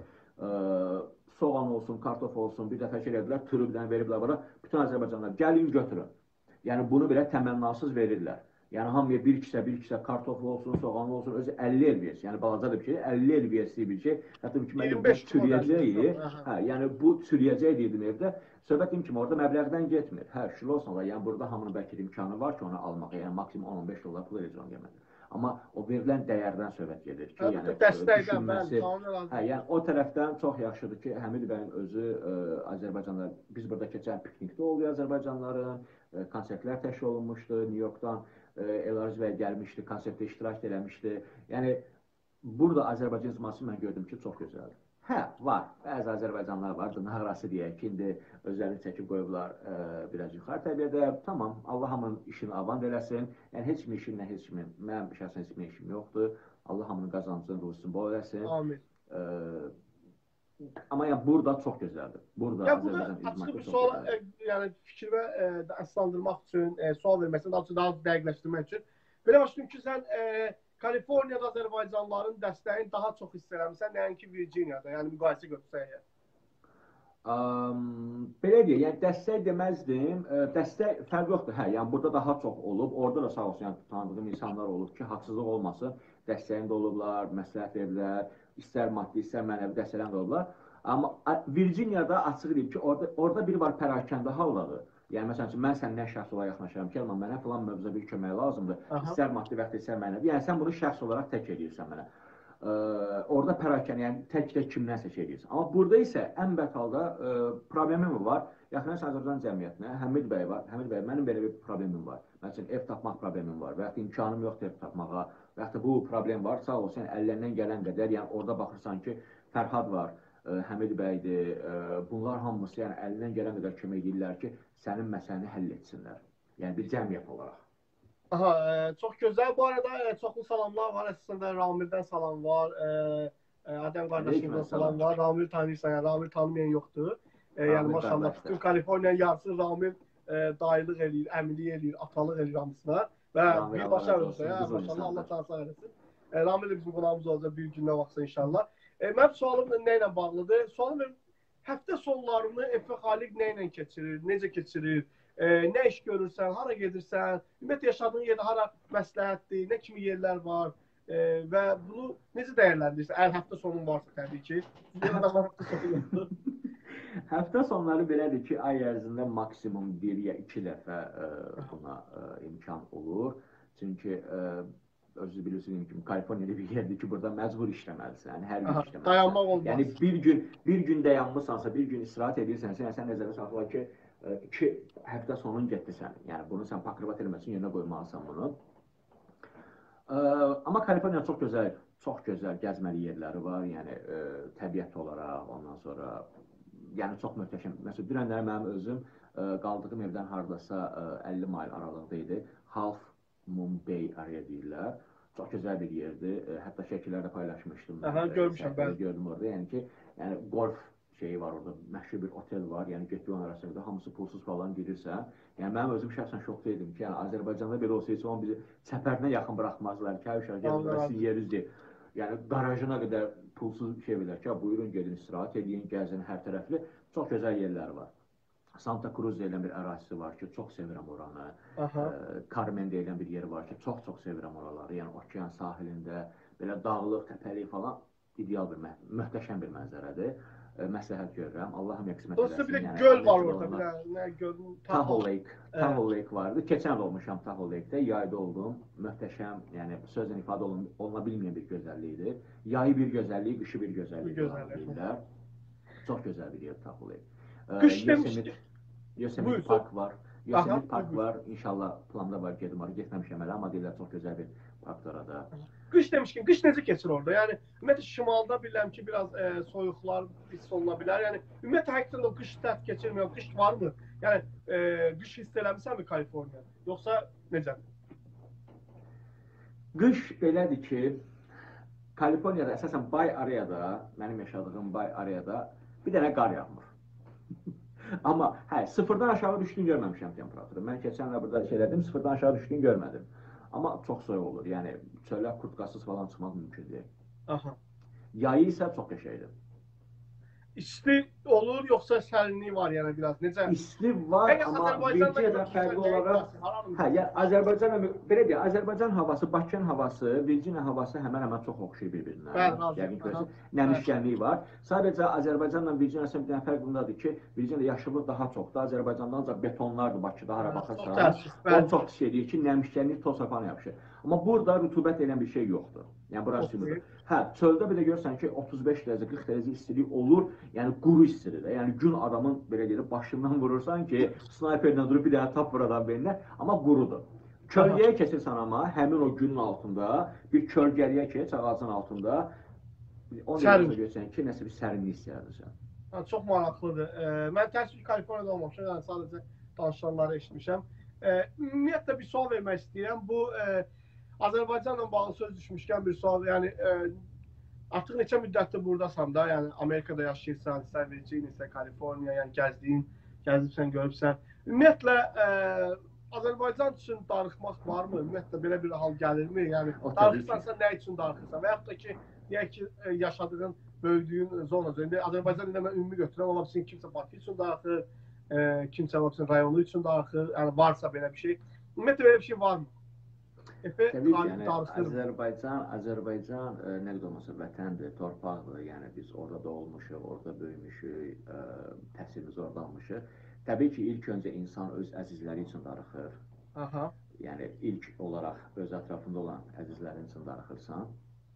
Soğan olsun, kartof olsun, bir dəfə şey edilər, trübdən veriblər bana. Bütün Azərbaycanlar gəlin götürün. Yəni bunu belə təmənnasız verirlər. Yəni hamıya bir kisə kartoflu olsun, soğanlı olsun, özü 50 el versin. Yəni balaca da bir şey, 50 el versin bir şey. Hətta bu kimi bu çürüyəcək. Yəni bu çürüyəcək dedim evdə. Söhbət deyim kimi orada məbləğdən getmir. Hə, şükür olsun Allah. Yəni burada hamının bəlkə imkanı var ki, onu almağa. Yəni maksimum 10-15 dollar pul edəcək onun yemədə. Amma o verilən dəyərdən söhbət gedir ki, yəni düşünməsi. Yəni o tərəfdən çox yaxşıdır ki, Həmid bəyin özü Azərbaycanda, biz burada keçən piknikdə oldu Azərbaycanlıların, konsertlər təşkil olunmuşdu, New Yorkdan Elariz bəy gəlmişdi, konsertdə iştirak eləmişdi. Yəni burada Azərbaycan icması mən gördüm ki, çox gözəldir. Hə, var. Bəzi Azərbaycanlılar var, dırnaqarası deyək ki, indi özlərini çəkib qoyublar biraz yuxarı təbiədə. Tamam, Allah hamının işini avan eləsin. Yəni, heç kimin işinlə heç kimin, mənim şəxsən heç kimin işim yoxdur. Allah hamının qazancını ruhsunu bol eləsin. Amin. Amma yəni, burada çox gözəldir. Burada Azərbaycan icması çox gözəldir. Yəni, fikir və əsaslandırmaq üçün, sual verməsin, daha dəqiqləşdirmək üçün. Belə başlayım ki, sən Kaliforniyada Azərbaycanlıların dəstəyini daha çox hiss eləmirsən, nəinki Virginiyada, yəni müqayisə götürsək. Belə deyək, yəni dəstək deməzdim, dəstək fərq yoxdur, hə, yəni burada daha çox olub, orada da sağ olsun, yəni tanıdığım insanlar olub ki, haqsızlıq olmasın, dəstəyində olublar, məsləhət verirlər, istər maddi, istər mənəvi dəstəklər də olublar. Amma Virginiyada açıq deyib ki, orada bir var pərakəndə halları. Yəni, məsələn üçün, mən səndən şəxs olaraq yaxınlaşıram ki, mənə filan mövzuda bir kömək lazımdır, istər maddi və istər mənəvi. Yəni, sən bunu şəxs olaraq tək edirsən mənə. Orada pərakən, yəni tək-tək kimdən seç edirsən. Amma burada isə ən bət halda problemim var. Yaxınlaşın Azərbaycan cəmiyyətinə, Həmid bəy var. Həmid bəy, mənim belə bir problemim var. Məsələn, ev tapmaq problemim var və yaxud imkanım yoxdur ev tapmağa və yaxud bu problem var. Sağ olsun, əllərindən gələn qədər, yəni orada baxırsan ki, Fərhad var, Həmid bəydir, bunlar hamısı yəni əlindən gələn qədər kömək edirlər ki, sənin məsələni həll etsinlər. Yəni bir cəmiyyət olaraq. Aha, çox gözəl. Bu arada çoxlu salamlar var. Əslində Ramirdən salam var. Adəm qardaşımdan salam var. Ramir tanıyırsan, yəni Ramir tanımayan yoxdur. Yəni maşallah bütün Kaliforniyanın yarısı Ramir dayılıq eləyir, əmilik eləyir, atalıq eləyir hamısına. Və birbaşa ölsə, maşallah Allah tanısaq eləsin. Ramir də bizim qonağımız olacaq bir gündən vaxtsa inşallah. Mənim sualım nə ilə bağlıdır? Sualım həftə sonlarını Efe Xaliq nə ilə keçirir, necə keçirir? Nə iş görürsən, hara gedirsən, ümumiyyətlə yaşadığın yerdə hara məsləhətdir, nə kimi yerlər var və bunu necə dəyərləndirirsən? Əgər həftə sonun varsa təbii ki. Həftə sonları belədir ki, ay ərzində maksimum 1 ya 2 dəfə buna imkan olur. Çünki özü bilirsiniz ki, Kaliforniyada bir yerdir ki, burada məcbur işləməlisən, yəni hər gün işləməlisən. Dayanmaq olmaz. Yəni bir gün dayanmışsansa, bir gün istirahət edirsənsə, yəni sən nəzərə saxla ki, 2 həftə sonun getdi sənin. Yəni bunu sən pakrivat eləməsin, yerinə qoymalısan bunu. Amma Kaliforniya çox gözəl gəzməli yerləri var. Yəni təbiət olaraq, ondan sonra yəni çox möhtəşəm. Məsələn, dünənləri mənim özüm qaldığım evdən hardasa 50 mayl aralıqda idi. Half Moon Bay araya deyirlər. Çox gözəl bir yerdir. Hətta şəkillər də paylaşmışdım. Görmüşəm, bəli. Gördüm orada. Yəni ki, yəni golf şeyi var orada, məşhur bir otel var, yəni getdiyin arasında hamısı pulsuz falan girirsən. Yəni mənim özüm şəxsən şokda idim ki, yəni Azərbaycanda belə olsa heç bizi çəpərinə yaxın buraxmazlar ki, uşaq gəlin burada sizin yeriniz deyil. Yəni qarajına qədər pulsuz şey bilər ki, buyurun gedin istirahət edin, gəzin hər tərəfli. Çox gözəl yerləri var. Santa Cruz deyilən bir ərazisi var ki, çox sevirəm oranı. Carmen deyilən bir yeri var ki, çox sevirəm oraları. Yəni okean sahilində belə dağlıq, təpəlik falan ideal bir, möhtəşəm bir mənzərədir. Məsləhət görürəm. Allahım qismət eləsin. Dolayısıyla bir də göl var orada, nə göl? Tahoe Lake. Tahoe Lake vardı. Keçən il olmuşam Tahoe Lake-də, yayda oldum. Möhtəşəm, yəni sözlə ifadə oluna bilməyən bir gözəllikdir. Yayı bir gözəllik, qışı bir gözəllik deyirlər. Çox gözəl bir yer Tahoe Lake. Qış demişdik. Yosemite Park var. Yosemite Park var. İnşallah planda var, gedim oraya getməmişəm hələ, amma deyirlər çox gözəl bir parkdır orada. Qış demişkin, qış necə keçir orada? Yəni ümumiyyətlə şimalda bilirəm ki, biraz soyuqlar hiss oluna bilər. Yəni ümumiyyətlə həqiqətən o qış tət keçirmir, qış varmı? Yəni qış hiss eləmisənmi Kaliforniya? Yoxsa necə? Qış belədir ki, Kaliforniyada əsasən Bay Areada, mənim yaşadığım Bay Areada bir dənə qar yağmır. Amma sıfırdan aşağı düşdüyünü görməmişəm temperaturu. Mən keçən il burada şey elədim, sıfırdan aşağı düşdüyünü görmədim. Amma çox soyuq olur. Yəni çölə kurtkasız falan çıxmaq mümkün deyil. Yayı isə çox qəşəngdir. İsti olur, yoxsa sərinliyi var yəni biraz? Necə? İsti var, amma Virginiyada fərqli olaraq... Yəni Azərbaycanla, belə deyək, Azərbaycan havası, Bakının havası, Virginiya havası həmən çox oxşayır bir-birinə. Yəqin ki, nəmişkənliyi var. Sadəcə Azərbaycanla Virginiya arasında bir dənə fərq bundadır ki, Virginiyada yaşıllıq daha çoxdur. Azərbaycanda ancaq betonlardır, Bakıda hara baxırsan. O çox şey deyir ki, nəmişkənlik toz sapan yapışır. Amma burada rütubət edən bir şey yoxdur. Yəni burası budur. Çöldə bir də görsən ki, 35 dərəcə, 40 dərəcə istilik olur. Yəni quru istidir də. Yəni gün adamın belə deyir, başından vurursan ki, snayperlə durub bir dənə tap vur adam belinə, amma qurudur. Kölgəyə keçirsən amma, həmin o günün altında, bir kölgəliyə keç, ağacın altında, onu görsən ki, nəsə bir sərinlik istəyirsən. Çox maraqlıdır. Mən təəssüf ki, Kaliforniyada olmamışam, yəni sadəcə danışanları eşitmişəm. Ümumiyyətlə bir sual vermək istəyirəm. Bu Azərbaycanla bağlı söz düşmüşkən bir sual, yəni artıq neçə müddətdir buradasan da, yəni Amerikada yaşayırsan, istər Virginia, istər Kaliforniya, yəni gəzibsən, görübsən. Ümumiyyətlə Azərbaycan üçün darıxmaq varmı? Ümumiyyətlə belə bir hal gəlirmi? Yəni darıxsansa nə üçün darıxırsan? Və yaxud da ki, deyək ki, yaşadığın, böyüdüyün zona üzərində Azərbaycan ilə mən ümumi götürürəm, ola bilsin kimsə Bakı üçün darıxır, kimsə ola bilsin rayonu üçün darıxır, yəni varsa belə bir şey. Ümumiyyətlə belə bir şey varmı? Təbii ki, yəni Azərbaycan nə qədər olmasa vətəndir, torpaqdır, yəni biz orada doğulmuşuq, orada böyümüşük, təhsilimizi orada almışıq. Təbii ki, ilk öncə insan öz əzizləri üçün darıxır. Yəni ilk olaraq öz ətrafında olan əzizlərin üçün darıxırsan.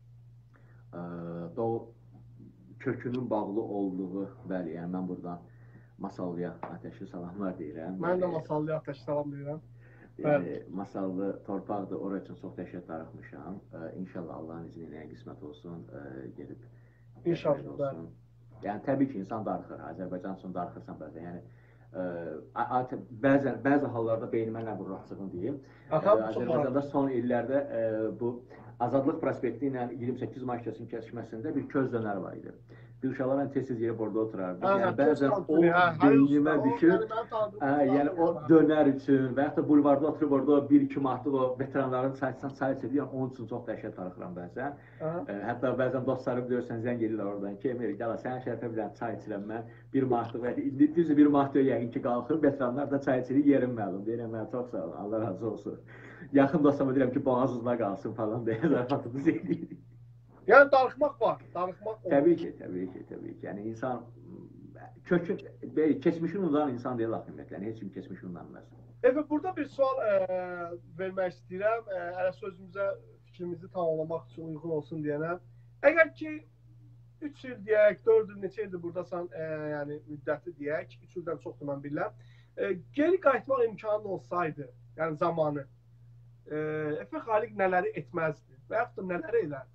Kökünün bağlı olduğu, bəli, yəni mən buradan Masallıya ateşli salamlar deyirəm. Mən də Masallıya ateşli salam deyirəm. Yəni, masallı torpaqdır, oraya üçün çox dəhşət darıxmışam. İnşallah Allahın izni ilə qismət olsun, gedib. İnşallah. Yəni, təbii ki, insan darıxır, Azərbaycan üçün darıxırsan bəzən. Yəni, bəzi hallarda beynimə nə vururaqsığını deyim. Azərbaycanda son illərdə bu Azadlıq prospekti ilə 28 may kəsməsində bir köz dönər var idi. Biz uşaqlarla tez-tez yerib orada oturardık. Yəni, bəzən o beynimə düşür, yəni o dönər üçün və yaxud da bulvarda oturub orada 1-2 manatlıq o veteranların çay içirdi, yəni onun üçün çox dəhşət darıxıram bəzən. Hətta bəzən dostlarım görürsən, zəng edirlər oradan ki, Emir, gəl, sənin şərəfə bir dənə çay içirəm mən, 1 manatlıq və indi düzdür 1 manatlıq yəqin ki, qalxır, veteranlar da çay içirir, yerim məlum. Deyirəm, mən çox sağ olun, Allah razı olsun. Yaxın dostuma deyirəm ki, boğazınızda qalsın falan deyə zarafatımızı edirik. Yəni darıxmaq var, darıxmaq olur. Təbii ki. Yəni insan keçmişini unudan insan deyil hakimiyyət. Yəni heç kim keçmişini unutmaz. Evet, burada bir sual vermək istəyirəm. Hələ sözümüzə fikrimizi tamamlamaq üçün uyğun olsun deyənəm. Əgər ki 3 il deyək, 4 il neçə ildir buradasan, yəni müddəti deyək, 3 ildən çoxdur mən bilirəm. Geri qayıtmaq imkanı olsaydı, yəni zamanı, Efe Xaliq nələri etməzdi və yaxud da nələri edərdi?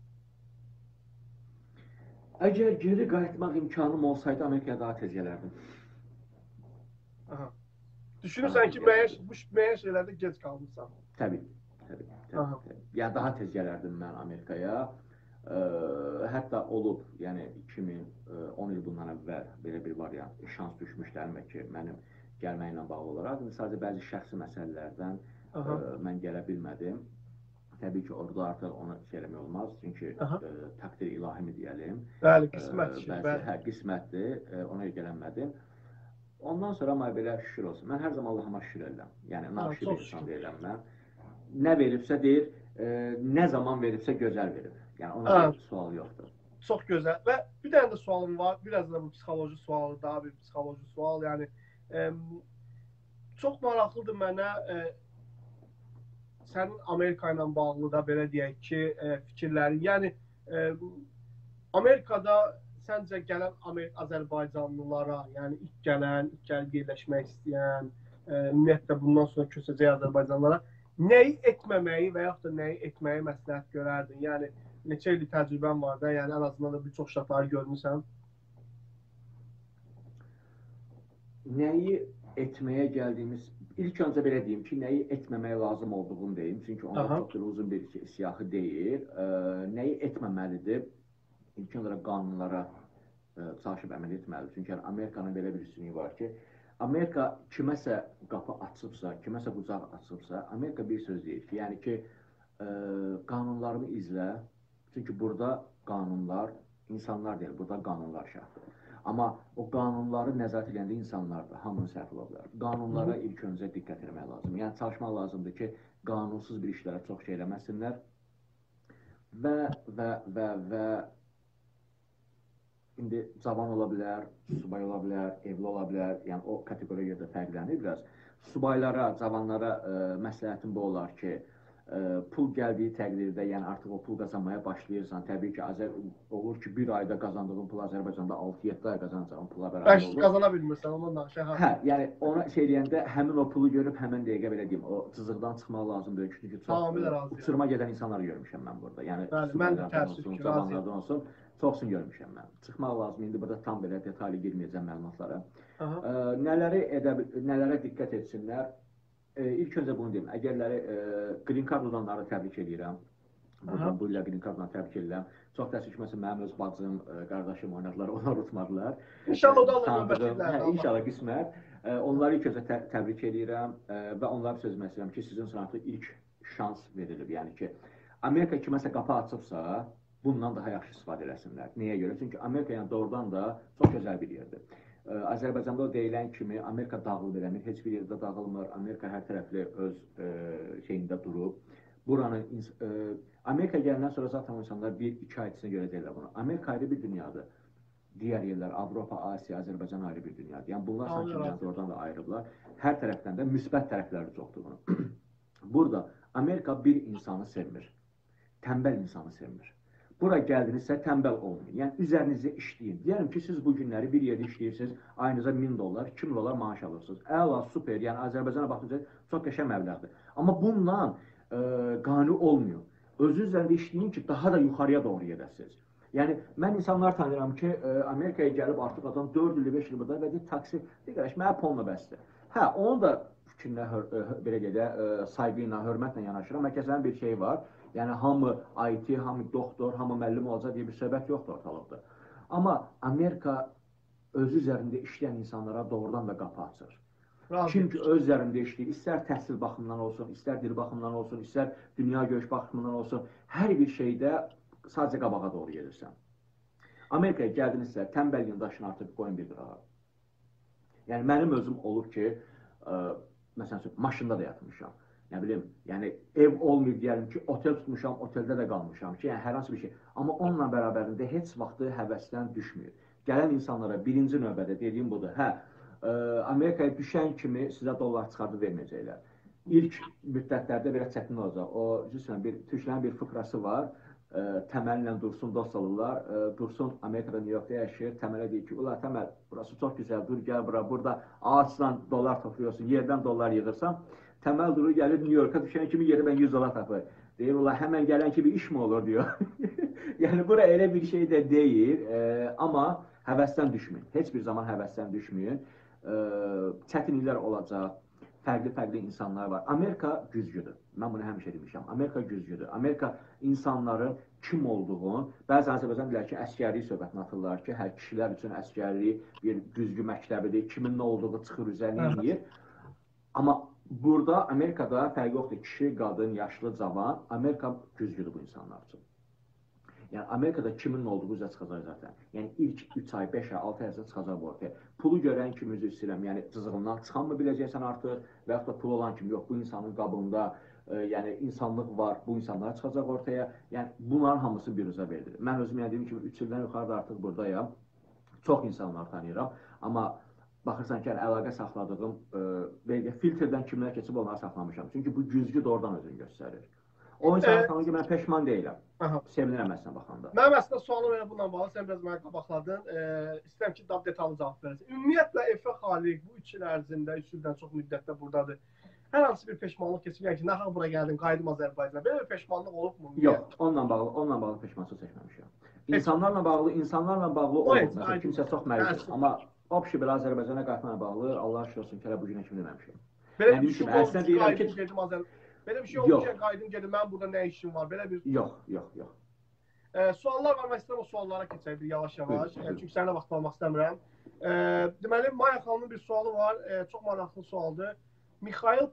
Əgər geri qayıtmaq imkanım olsaydı, Amerikaya daha tez gələrdim. Düşünürsən ki, müəyyən şeylərdə gec qalmışsan. Təbii. Yəni daha tez gələrdim mən Amerikaya. Hətta olub, yəni 2010 il bundan əvvəl belə bir variant, şans düşmüşdü əlimə ki, mənim gəlməklə bağlı olaraq. Sadəcə bəzi şəxsi məsələlərdən mən gələ bilmədim. Təbii ki, orada artıq onu eləmək olmaz, çünki təqdir ilahi mi deyəlim. Bəli, qismətdir. Hə, qismətdir, ona gələnmədim. Ondan sonra belə şükür olsun. Mən hər zaman Allahıma şükür edirəm. Yəni, naşükür insan deyirəm mən. Nə veribsə deyir, nə zaman veribsə gözəl verib. Yəni, ona bir sual yoxdur. Çox gözəl. Və bir dənə də sualım var. Biraz da bu psixoloji sualı, daha bir psixoloji sual. Yəni, çox maraqlıdır mənə sənin Amerika ilə bağlı da belə deyək ki, fikirlərin. Yəni, Amerikada səncə gələn Azərbaycanlılara, yəni ilk gəlib yerləşmək istəyən, ümumiyyətlə bundan sonra köçəcək Azərbaycanlılara nəyi etməməyi və yaxud da nəyi etməyi məsləhət görərdin? Yəni, neçə illik təcrübən var da, yəni ən azından da bir çox ştatları görmüsən. Nəyi etməyə gəldiyimiz, ilk öncə belə deyim ki, nəyi etməməyə lazım olduğunu deyim. Çünki onlar çox uzun bir siyahı deyil. Nəyi etməməlidir? İlk olaraq qanunlara çalışıb əməl etməlidir. Çünki Amerikanın belə bir üstünlüyü var ki, Amerika kiməsə qapı açıbsa, kiməsə qucaq açıbsa, Amerika bir söz deyir ki, yəni ki, qanunlarını izlə. Çünki burada qanunlar, insanlar deyil, burada qanunlar şərtdir. Amma o qanunları nəzarət edəndə insanlardır, hamını səhv ola bilər. Qanunlara ilk öncə diqqət etmək lazım. Yəni, çalışmaq lazımdır ki, qanunsuz bir işlərə çox şey eləməsinlər və indi cavan ola bilər, subay ola bilər, evli ola bilər, yəni o kateqoriyaya da fərqlənir biraz. Subaylara, cavanlara məsləhətim bu olar ki, pul gəldiyi təqdirdə, yəni artıq o pul qazanmaya başlayırsan, təbii ki, olur ki, bir ayda qazandığın pul Azərbaycanda 6-7 ay qazanacağın pula bərabər olur. Qazana bilmirsən, ondan danışaq. Hə, yəni ona şey deyəndə həmin o pulu görüb həmin dəqiqə belə deyim, o cızıqdan çıxmaq lazımdır. Çünki çox uçuruma gedən insanlar görmüşəm mən burada. Yəni, subaylardan olsun, cavanlardan olsun, çoxsunu görmüşəm mən. Çıxmaq lazım, indi burada tam belə detaylı girməyəcəm məlumatlara. Nələrə diqqət etsinlər? İlk öncə bunu deyim, əgərləri Green Card olanları təbrik edirəm. Buradan bu ilə Green Cardla təbrik edirəm. Çox təəssüf ki, məsələn, mənim öz bacım, qardaşım oynadılar, onlar unutmadılar. İnşallah da Allah İnşallah qismət. Onları ilk öncə təbrik edirəm və onlara sözüm istəyirəm ki, sizin üçün artıq ilk şans verilib. Yəni ki, Amerika kiməsə qapı açıbsa, bundan daha yaxşı istifadə eləsinlər. Nəyə görə? Çünki Amerika yəni doğrudan da çox gözəl bir yerdir. Azərbaycanda o deyilən kimi Amerika dağılıb eləmir, heç bir yerdə dağılmır. Amerika hər tərəfli öz şeyində durub. Buranın Amerika gələndən sonra zaten insanlar 1-2 ay içində görəcəklər bunu. Amerika ayrı bir dünyadır. Digər yerlər, Avropa, Asiya, Azərbaycan ayrı bir dünyadır. Yəni bunlar sanki oradan da ayrıblar. Hər tərəfdən də müsbət tərəfləri çoxdur bunun. Burada Amerika bir insanı sevmir. Tənbəl insanı sevmir. Bura gəldinizsə tənbəl olmayın. Yəni üzərinizdə işləyin. Deyəlim ki, siz bu günləri bir yerdə işləyirsiniz, ayınıza $1000, $2000 maaş alırsınız. Əla, super. Yəni Azərbaycana baxınca çox qəşəng məbləğdir. Amma bundan qane olmuyor. Özünüz üzərində işləyin ki, daha da yuxarıya doğru gedəsiniz. Yəni mən insanlar tanıyıram ki, Amerikaya gəlib artıq adam 4 il, 5 il burada və deyir, taksi, deyir, mənə ponla bəsdir. Hə, onu da fikrinə belə gedə, sayğı ilə, hörmətlə yanaşıram. Mərkəzlərin bir şey var. Yəni, hamı IT, hamı doktor, hamı müəllim olacaq deyə bir söhbət yoxdur ortalıqda. Amma Amerika özü üzərində işləyən insanlara doğrudan da qapı açır. Kim ki, öz üzərində işləyir, istər təhsil baxımından olsun, istər dil baxımından olsun, istər dünya görüş baxımından olsun, hər bir şeydə sadəcə qabağa doğru gelirsən. Amerikaya gəldinizsə, tənbəlliyin daşını artıq qoyun bir qırağa. Yəni, mənim özüm olub ki, məsələn, maşında da yatmışam. Nə bilim, yəni ev olmayıb deyəlim ki, otel tutmuşam, oteldə də qalmışam ki, yəni hər hansı bir şey. Amma onunla bərabərində heç vaxtı həvəsdən düşmür. Gələn insanlara birinci növbədə dediyim budur, hə, Amerikaya düşən kimi sizə dollar çıxardı verməyəcəklər. İlk müddətlərdə biraz çətin olacaq. O, türklərin bir fıkrası var, Təməllə Dursun dost olurlar. Dursun Amerikada, New Yorkda yaşayır. Təmələ deyir ki, ula Təməl, burası çox gözəl, dur gəl bura, burada ağaçdan dollar topluyorsun, yerdən dollar yığırsan. Təməl durur, gəlir New York'a düşən kimi yeri mən $100 tapır. Deyir, ula həmən gələn kimi iş mi olur, diyor. Yəni, bura elə bir şey də deyil, amma həvəsdən düşməyin. Heç bir zaman həvəsdən düşməyin. Çətinliklər olacaq. fərqli insanlar var. Amerika güzgüdür. Mən bunu həmişə demişəm. Amerika güzgüdür. Amerika insanların kim olduğunu, bəzən Azərbaycan deyirlər ki, əsgərlik söhbətini atırlar ki, hər kişilər üçün əsgərlik bir güzgü məktəbidir, kimin nə olduğu çıxır üzərinə eləyir. Amma burada, Amerikada fərqi yoxdur. Kişi, qadın, yaşlı, cavan, Amerika güzgüdür bu insanlar üçün. Yəni, Amerikada kimin nə olduğu üzə çıxacaq zaten. Yəni, ilk 3 ay, 5 ay, 6 ay çıxacaq bu ortaya. Pulu görən kimi üzr istəyirəm, yəni cızığından çıxan mı biləcəksən artıq və yaxud da pul olan kimi, yox, bu insanın qabında yəni insanlıq var, bu insanlar çıxacaq ortaya. Yəni, bunların hamısı bir üzə verilir. Mən özüm dediyim kimi 3 ildən yuxarıda artıq buradayam. Çox insanlar tanıyıram. Amma baxırsan ki, əlaqə saxladığım filtrdən kimlər keçib onları saxlamışam. Çünki bu güzgü doğrudan özünü göstərir. O insanlar tanıyır ki, mən peşman deyiləm. Sevinirəm əslində baxanda. Mənim əslində sualım elə bununla bağlı, sən biraz mənə qabaqladın. İstəyirəm ki, daha detallı cavab verəsən. Ümumiyyətlə, Efe Xaliq bu 3 il ərzində, 3 ildən çox müddətdə buradadır. Hər hansı bir peşmanlıq keçib, yəni ki, nə bura gəldin, qayıdım Azərbaycana. Belə bir peşmanlıq olub mu? Yox, onunla bağlı peşmansız çəkməmişəm. İnsanlarla bağlı olmur. Məsələn, kimsə çox məruzdur. Amma obşi belə Azərbaycana qayıtmaya bağlı, Allah şükür olsun ki, bu günə kimi deməmişəm. Belə bir şey oldu ki, qayıdım gedim Azərbaycana. Belə bir şey oldu ki, qayıdım gedim, mənim burada nə işim var? Belə bir... Yox. Suallar var, mən istəyirəm o suallara keçək bir yavaş-yavaş. Çünki sənə vaxt almaq istəmirəm. Deməli, Maya xanımın bir sualı var, çox maraqlı sualdır. Mikhail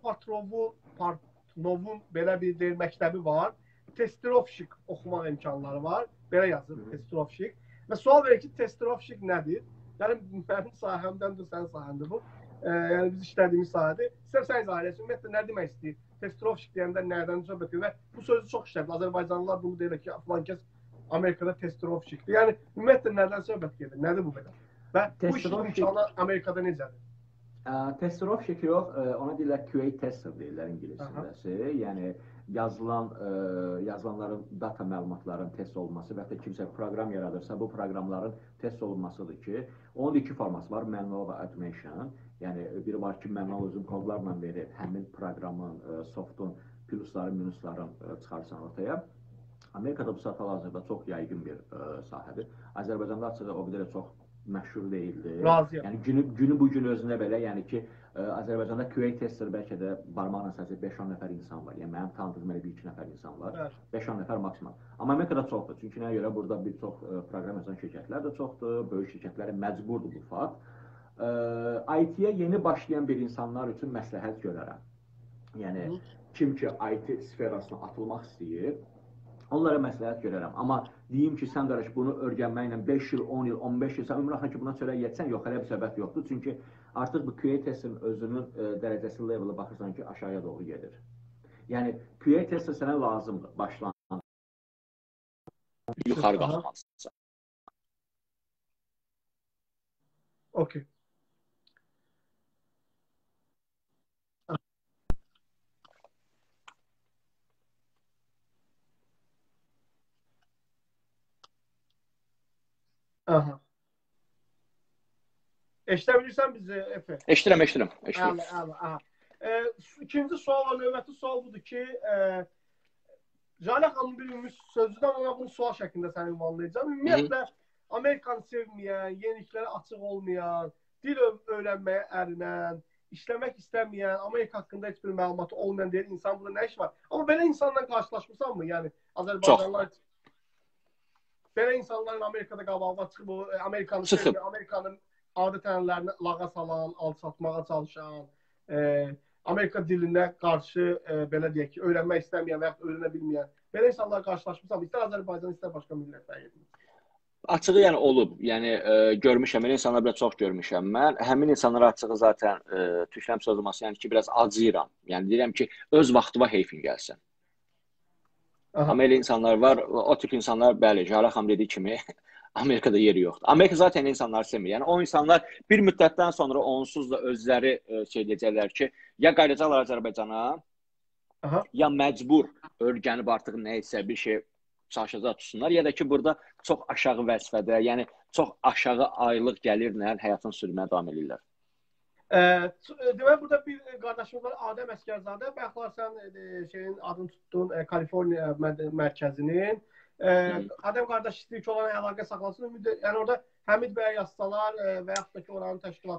Partnovun belə bir məktəbi var. Testirovşik oxumaq imkanları var. Belə yazır, testirovşik. Və sual verir ki, testirovşik nədir? Yəni, mənim sahəmdəndir, sənin sahəmdir bu. Yəni, biz işlədiyimiz sahədir. İstəyirəm sən izah edəsin, ümumiyyətlə, nə demək istəyir? Testirovşik deyəndə nədən söhbət edir və bu sözü çox işlədir. Azərbaycanlılar bunu deyirlər ki, falan kəs Amerikada testirovşikdir. Yəni, ümumiyyətlə, nədən söhbət gedir? Nədir bu belə? Və bu işin imkanı Amerikada necədir? Testirovşik yox, ona deyirlər QA tester deyirlər ingiliscəsi. Yəni, yazılanların data məlumatların test olunması və ya kimsə proqram yaradırsa, bu proqramların test olunmasıdır ki, onun iki forması var, manual və automation. Yəni, biri var ki, manual özün kodlarla verir, həmin proqramın, softun plusların, minusların çıxarırsan ortaya. Amerikada bu saat hal-hazırda çox yaygın bir sahədir. Azərbaycanda açığı o qədər çox məşhur deyildi. Razıyam. Yəni, günü bu gün özündə belə, yəni ki, Azərbaycanda QA tester bəlkə də barmaqla sadəcə 5-10 nəfər insan var. Yəni, mənim tanıdığım elə 1-2 nəfər insan var. 5-10 nəfər maksimum. Amma Amerikada çoxdur. Çünki nəyə görə burada bir çox proqram yazan şirkətlər də çoxdur. Böyük şirkətlərə məcburdur bu fakt. IT-yə yeni başlayan bir insanlar üçün məsləhət görərəm. Yəni, kim ki IT sferasına atılmaq istəyir, onlara məsləhət görərəm. Amma deyim ki, sən qardaş bunu öyrənməklə 5 il, 10 il, 15 il, sən ömrü axı ki, buna çörək yetsən, yox, elə bir söhbət yoxdur. Çünki artıq bu QA testin özünün dərəcəsi level'ı baxırsan ki, aşağıya doğru gedir. Yəni, QA tester sənə lazımdır, başlanır. Yuxarı qalxmalısın. Okey. Aha. Eşitebilirsən bizi, Efe? Eşidirəm. Əla. İkinci sual, növbəti sual budur ki, Jalə xanımın bir ümumi sözüdən ona bunu sual şəklində səni ünvanlayacağım. Ümumiyyətlə, Amerikanı sevməyən, yeniliklərə açıq olmayan, dil öyrənməyə ərinən, işləmək istəməyən, Amerika haqqında heç bir məlumatı olmayan deyir, insan burada nə iş var? Amma belə insanla qarşılaşmısan mı? Yəni, Azərbaycanlılar... Belə insanların Amerikada qabağa çıxıb, Amerikanı sevməyən, Amerikanın adət-ənənələrini lağa salan, alçatmağa çalışan, Amerika dilinə qarşı, belə deyək ki, öyrənmək istəməyən və yaxud öyrənə bilməyən, belə insanlar qarşılaşmışam, istər Azərbaycan, istər başqa millətlər yedim. Açığı yəni olub, yəni görmüşəm, elə insanlar biraz çox görmüşəm mən. Həmin insanlar açığı zaten tükləm sözülməsi, yəni ki, biraz acıyıram. Yəni deyirəm ki, öz vaxtıva heyfin gəlsin. Amma elə insanlar var, o tip insanlar, bəli, Jalə xanım dediyi kimi, Amerikada yeri yoxdur. Amerika zaten insanları sevmir. Yəni, o insanlar bir müddətdən sonra onsuz da özləri şey deyəcəklər ki, ya qayıdacaqlar Azərbaycana, ya məcbur öyrənib artıq nə isə bir şey çalışacaq tutsunlar, ya da ki, burada çox aşağı vəzifədə, yəni çox aşağı aylıq gəlirlə həyatını sürməyə davam edirlər. Demək, burada bir qardaşımız var, Adəm Əskərzadə. Bəxtlar sən şeyin adını tutdun, Kaliforniya mərkəzinin. Adəm qardaş istəyir ki, olan əlaqə saxlasın. Yəni orada Həmid bəyə yazsalar və yaxud da ki, oranın təşkilatın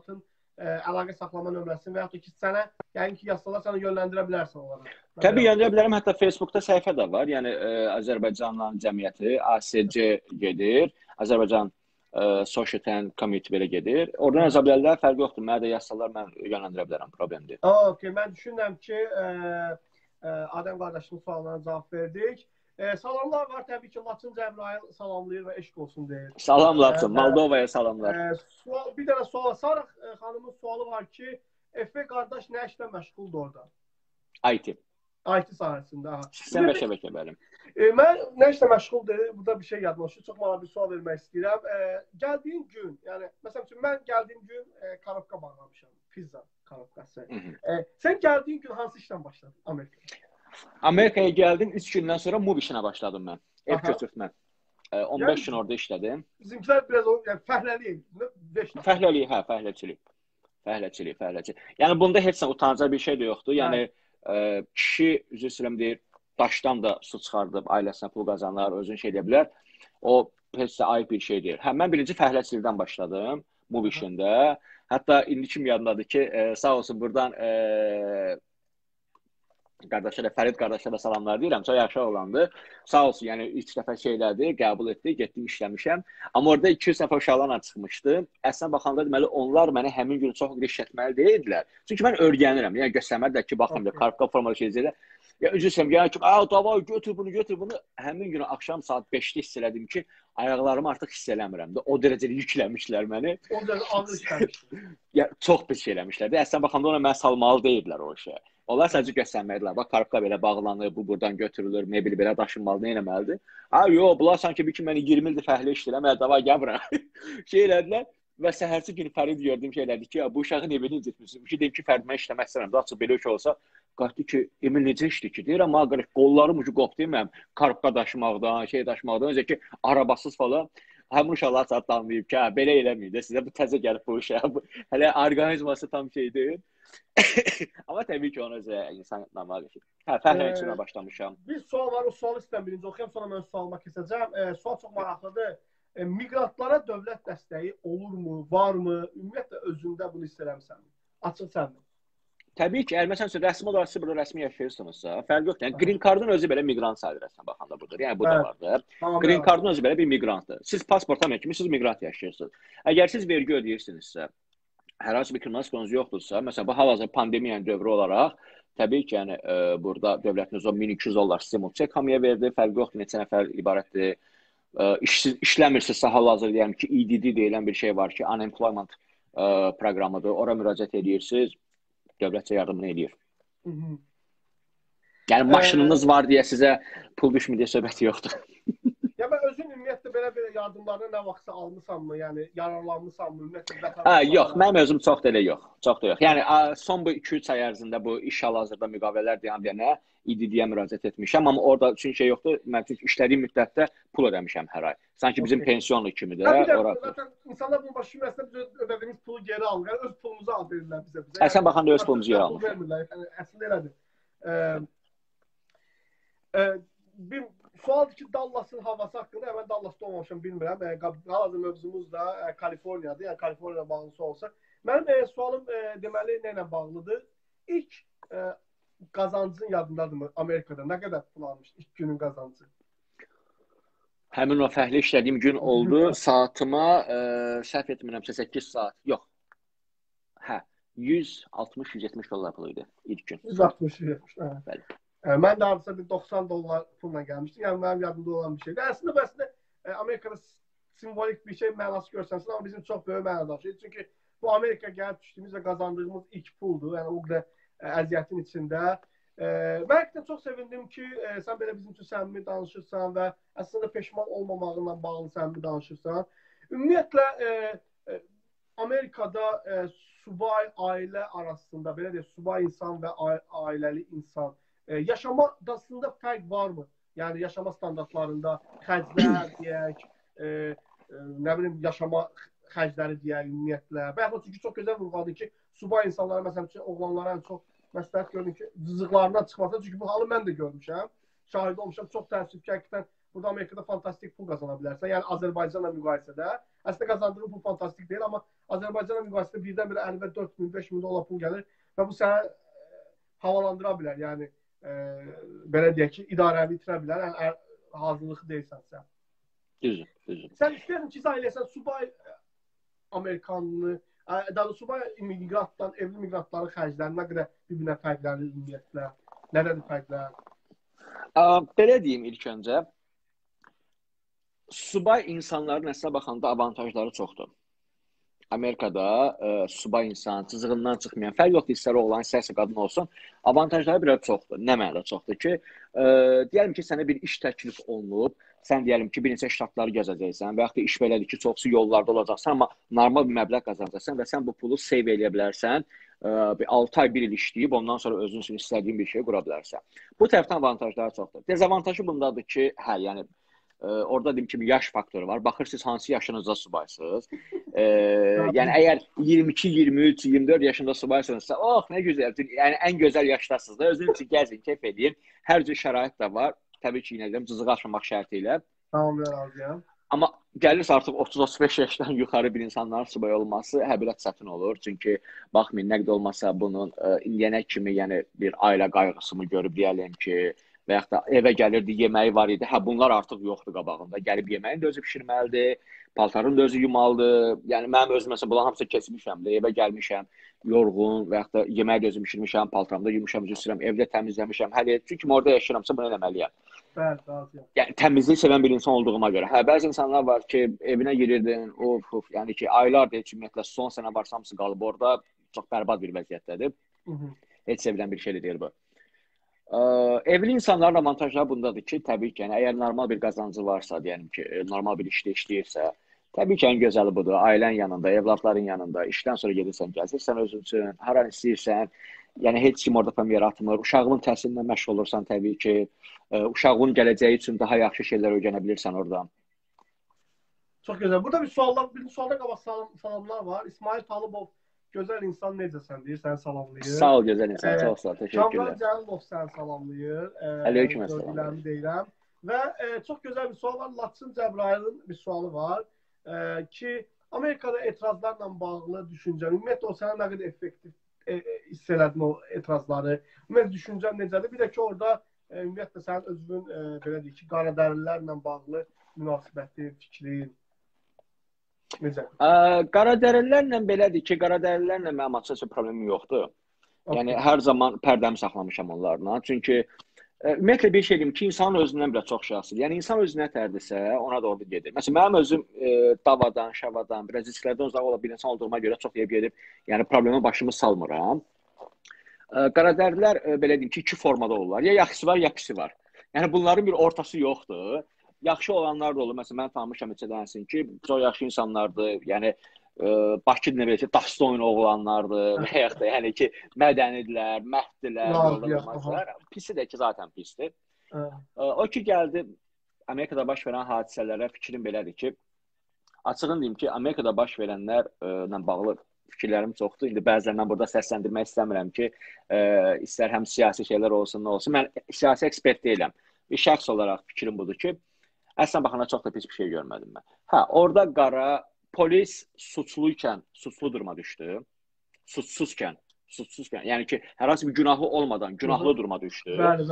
əlaqə saxlama nömrəsini və yaxud ki, sənə, yəni ki, yazsalar sənə yönləndirə bilərsən onlara. Təbii yönləndirə bilərəm. Hətta Facebookda səhifə də var. Yəni Azərbaycanla cəmiyyəti ASC gedir. Azərbaycan Social and Committee belə gedir. Oradan yaza bilərlər, fərqi yoxdur. Mənə də yazsalar, mən yönləndirə bilərəm, problem deyil. Okay, mən düşünürəm ki, Adəm qardaşının suallarına cavab verdik. Salamlar var, təbii ki, Laçın Cəbrayıl salamlayır və eşq olsun deyir. Salam Laçın, Moldovaya salamlar. Bir dənə sual, Sarıq xanımın sualı var ki, Efe qardaş nə işlə məşğuldur orada? IT. IT sahəsində. Sistem və şəbəkə bəlim. Mən nə işlə məşğuldur? Burada bir şey yadıma düşür. Çox maraqlı bir sual vermək istəyirəm. Gəldiyin gün, yəni məsələn üçün mən gəldiyim gün korobka bağlamışam. Pizza korobkası. Sən gəldiyin gün hansı işlə başladın Amerikada? Amerikaya gəldim, 3 gündən sonra move işinə başladım mən. Ev götürtmə. 15 gün orada işlədim. Bizimkilər biraz yəni fəhləliyik. Fəhləlik, fəhləçilik. Fəhləçilik. Yəni bunda heç nə utanacaq bir şey də yoxdur. Yəni kişi üzr istəyirəm deyir, daşdan da su çıxardıb ailəsinə pul qazanır, özün şey edə bilər. O heç də ayıb bir şey deyil. Mən birinci fəhləçilikdən başladım move işində. Hətta indi kim yadındadır ki, sağ olsun buradan qardaşlara, Fərid qardaşlara salamlar deyirəm. Çox yaxşı oğlandı. Sağ olsun, yəni 3 dəfə şeylədi, qəbul etdi, getdim işləmişəm. Amma orada 200 nəfər uşaqlarla çıxmışdı. Əslində baxanda deməli onlar məni həmin gün çox işlətməli deyildilər. Çünki mən öyrənirəm. Yəni göstərmədilər ki, baxın bir korobka formalı şeylər. Ya üzrəm, yəni ki, davay götür bunu. Həmin gün axşam saat 5-də hiss elədim ki, ayaqlarımı artıq hiss eləmirəm də. O dərəcədə yükləmişlər məni. O dərəcədə ağır işləmişlər. Ya çox pis eləmişlər. Əslində baxanda ona mən salmalı deyiblər o işə. Onlar sadəcə göstərmədilər. Bax, korobka belə bağlanır, bu buradan götürülür, mebel belə daşınmalı, nə eləməlidir? Yox, bunlar sanki bir ki, məni 20 ildir fəhlə işləyirəm, davay gəl bura. Şey elədilər və səhərsi günü Fərid gördüm ki, elədi ki, bu uşağın evini incitmişsin. Bir deyim ki, Fərid mən işləmək istəmirəm. Daha çox belə şey olsa, qalxdı ki, Emil necə işdir ki? Deyirəm, qollarım ucu qopdu, mən korobka daşımaqdan, şey daşımaqdan, öncə ki, arabasız falan. Həmin uşaqlar saat danlayıb ki, belə eləməyin də, sizə bu təzə gəlib bu uşaq. Hələ orqanizması tam şeydir. Amma təbii ki, onu özə insan normal işir. Fəhlənin içinə başlamışam. Bir sual var, o sualı istəyirəm birinci oxuyam, sonra mən sualıma keçəcəm. Sual çox maraqlıdır. Miqrantlara dövlət dəstəyi olurmu, varmı? Ümumiyyətlə özündə bunu istəyirəmsən? Açıq sənmi? Təbii ki, məsələn üçün rəsmi olaraq siz burada rəsmi yaşayırsınızsa, fərqi yoxdur. Yəni Green Card'ın özü belə miqrant sayılır əslində baxanda budur. Yəni bu da vardır. Green Card'ın özü belə bir miqrantdır. Siz pasporta kimi siz miqrant yaşayırsınız. Əgər siz vergi ödəyirsinizsə, hər hansı bir kriminal skonunuz yoxdursa, məsələn bu hal-hazırda pandemiya dövrü olaraq təbii ki, yəni burada dövlətimiz o $1200 stimul çek hamıya verdi. Fərqi yoxdur, neçə nəfər ibarətdir. İşləmirsinizsə hal-hazırda deyirəm ki, EDD deyilən bir şey var ki, unemployment proqramıdır. Ora müraciət edirsiniz. Dövlətçə yardımını edir. Yəni maşınınız var deyə sizə pul düşmür deyə söhbəti yoxdur. Ya mən özün ümumiyyətlə belə yardımlarını nə vaxtsa almısanmı? Yəni yararlanmısanmı? Yox, mənim özüm çox da elə yox. Çox da yox. Yəni son bu 2-3 ay ərzində bu iş hal-hazırda müqavilələr deyənə EDD-yə müraciət etmişəm, amma orada üçün şey yoxdur. Mən çünki işlədiyim müddətdə pul ödəmişəm hər ay. Sanki bizim pensionlu kimidir. Zaten insanlar bunu başlayır, əslində biz ödədiyimiz pulu geri alır. Yəni öz pulumuzu alırlar bizə. Əslində baxanda öz pulumuzu geri alır. Əslində elədir. Bir sualdır ki, Dallasın havası haqqında, mən Dallasda olmamışam, bilmirəm. Hal-hazırda mövzumuz da Kaliforniyadır, yəni Kaliforniya bağlısı olsa. Mənim sualım deməli nə ilə bağlıdır? İlk qazancın yadındadırmı Amerikada? Nə qədər pul almışdı ilk günün qazancı? Həmin o fəhlə işlədiyim gün oldu. Saatıma səhv etmirəmsə 8 saat. Yox. 160-170 pul idi ilk gün. 160-170, bəli. Mən də hardasa bir $90 pulla gəlmişdim. Yəni mənim yadımda olan bir şeydir. Əslində Amerikada simvolik bir şey mənası görsənsin, amma bizim çox böyük mənada daşıyır. Çünki bu Amerika gəlib düşdüyümüz və qazandığımız ilk puldur. Yəni o qədər əziyyətin içində. Mən həqiqətən çox sevindim ki, sən belə bizim üçün səmimi danışırsan və əslində peşman olmamağınla bağlı səmimi danışırsan. Ümumiyyətlə, Amerikada subay ailə arasında, belə deyək, subay insan və ailəli insan yaşamadasında fərq varmı? Yəni, yaşama standartlarında xərclər deyək, nə bilim, yaşama xərcləri deyək, ümumiyyətlə. Və yaxud çünki çox gözəl vurğuladı ki, subay insanlara, məsələn, oğlanlara ən çox məsləhət gördüm ki, cızıqlarından çıxmasın. Çünki bu halı mən də görmüşəm, şahid olmuşam. Çox təəssüf ki, həqiqətən burada Amerikada fantastik pul qazana bilərsən. Yəni, Azərbaycanla müqayisədə. Əslində qazandığı pul fantastik deyil, amma Azərbaycanla müqayisədə birdən-birə 54 min, 5 min dollar pul gəlir və bu sənə havalandıra bilər. Yəni belə deyək ki, idarəni itirə bilər. Yəni hazırlıqlı deyilsənsə. Düzdür. Sən istəyirsən ki, izah eləyəsən subay Amerikanlı, daha da subay immigrantdan, evli migrantların xərcləri nə qədər bir-birinə fərqlənir ümumiyyətlə? Nədən fərqlənir? Belə deyim ilk öncə. Subay insanların əslə baxanda avantajları çoxdur. Amerikada subay insan, cızığından çıxmayan, fərq yoxdur, istər oğlan, istərsə qadın olsun, avantajları biraz çoxdur. Nə mənada çoxdur ki, deyəlim ki, sənə bir iş təklif olunub, sən deyəlim ki, bir neçə ştatları gəzəcəksən və yaxud da iş belədir ki, çoxsu yollarda olacaqsan, amma normal bir məbləğ qazanacaqsan və sən bu pulu save eləyə bilərsən, 6 ay, 1 il işləyib, ondan sonra özün üçün istədiyin bir şey qura bilərsən. Bu tərəfdən avantajları çoxdur. Dezavantajı bundadır ki, yəni, orada deyim ki, bir yaş faktoru var. Baxırsınız, hansı yaşınızda subaysınız. Yəni, əgər 22, 23, 24 yaşında subaysınızsa, oh, nə gözəl, yəni ən gözəl yaşdasınız da, özünüz üçün gəzin, keyf edin. Hər cür şərait də var. Təbii ki, yine deyim, cızıq aşmamaq şərti ilə. Tamam, razıyam. Amma gəlirsə artıq 30-35 yaşdan yuxarı bir insanların subay olması həbirət çətin olur. Çünki baxmayın, nə qədər olmasa bunun indiyənə kimi, yəni bir ailə qayğısını görüb deyələm ki, və yaxud da evə gəlirdi, yeməyi var idi. Hə, bunlar artıq yoxdur qabağında. Gəlib yeməyin də özü pişirməlidir, paltarın da özü yumalıdır. Yəni, mənim özüm məsələn, bunların hamısı keçmişəm də, evə gəlmişəm, yorğun və yaxud da yeməyi də özüm pişirmişəm, paltarımda yumuşam, üzürəm, evdə təmizləmişəm. Hələ çünki orada yaşayıramsa bunu eləməliyəm. Bəli, razıyam. Yəni, təmizlik sevən bir insan olduğuma görə. Hə, bəzi insanlar var ki, evinə girirdin, yəni ki, aylardır heç ümumiyyətlə son sənə varsa hamısı qalıb orada, çox bərbad bir vəziyyətdədir. Heç sevilən bir şey deyil bu. Evli insanların avantajları bundadır ki, təbii ki, yəni, əgər normal bir qazancı varsa, deyəlim ki, normal bir işdə işləyirsə, təbii ki, ən gözəli budur. Ailən yanında, evlatların yanında, işdən sonra gedirsən, gəzirsən özün üçün, haran istəyirsən, yəni heç kim orada tam yaratmır. Uşağının təhsilinlə məşğul olursan, təbii ki, uşağının gələcəyi üçün daha yaxşı şeylər öyrənə bilirsən orada. Çox gözəl. Burada bir sualda qabaq salamlar var. İsmail Talıbov, gözəl insan necəsən deyir, səni salamlayır. Sağ ol, gözəl insan, çox sağ ol, təşəkkürlər. Kamran Cəlilov səni salamlayır. Aleyküm əssalam. Deyirəm. Və çox gözəl bir sual var. Laçın Cəbrayılın bir sualı var ki, Amerikada etirazlarla bağlı düşüncən, ümumiyyətlə o sənə nə qədər effektiv hiss elədin o etirazları, ümumiyyətlə düşüncən necədir? Bir də ki, orada ümumiyyətlə sənin özünün, belə deyək ki, qaradərilərlə bağlı münasibətin, fikrin necədir? Qaradərilərlə belədir ki, qaradərilərlə mənim açıqçası problemim yoxdur. Yəni, hər zaman pərdəmi saxlamışam onlarla. Çünki ümumiyyətlə bir şey deyim ki, insanın özündən biraz çox şəxsidir. Yəni, insan özünə tərdirsə, ona da orada gedir. Məsələn, mənim özüm davadan, şavadan, biraz risklərdən uzaq olan bir insan olduğuma görə çox gedib, yəni problemi başımı salmıram. Qaradərilər, belə deyim ki, iki formada olurlar. Ya yaxşısı var, ya pisi var. Yəni, bunların bir ortası yoxdur. Yaxşı olanlar da olur. Məsələn, mən tanımışam neçə dənəsin ki, çox yaxşı insanlardır. Yəni, Bakı nə belə ki, Dastoyun oğlanlardır və yaxud da yəni ki, mədənidirlər, məhddirlər, pisi də ki, zaten pisdir. O ki, gəldi Amerikada baş verən hadisələrə fikrim belədir ki, açığın deyim ki, Amerikada baş verənlərlə bağlı fikirlərim çoxdur. İndi bəzilərindən burada səsləndirmək istəmirəm ki, istər həm siyasi şeylər olsun, nə olsun. Mən siyasi ekspert deyiləm. Bir şəxs olaraq fikrim budur ki, əslən baxana çox da pis bir şey görmədim mən. Hə, orada qara polis suçluyken suçlu duruma düşdü. Suçsuzkən. Yəni ki, hər hansı bir günahı olmadan günahlı duruma düşdü. Bəli.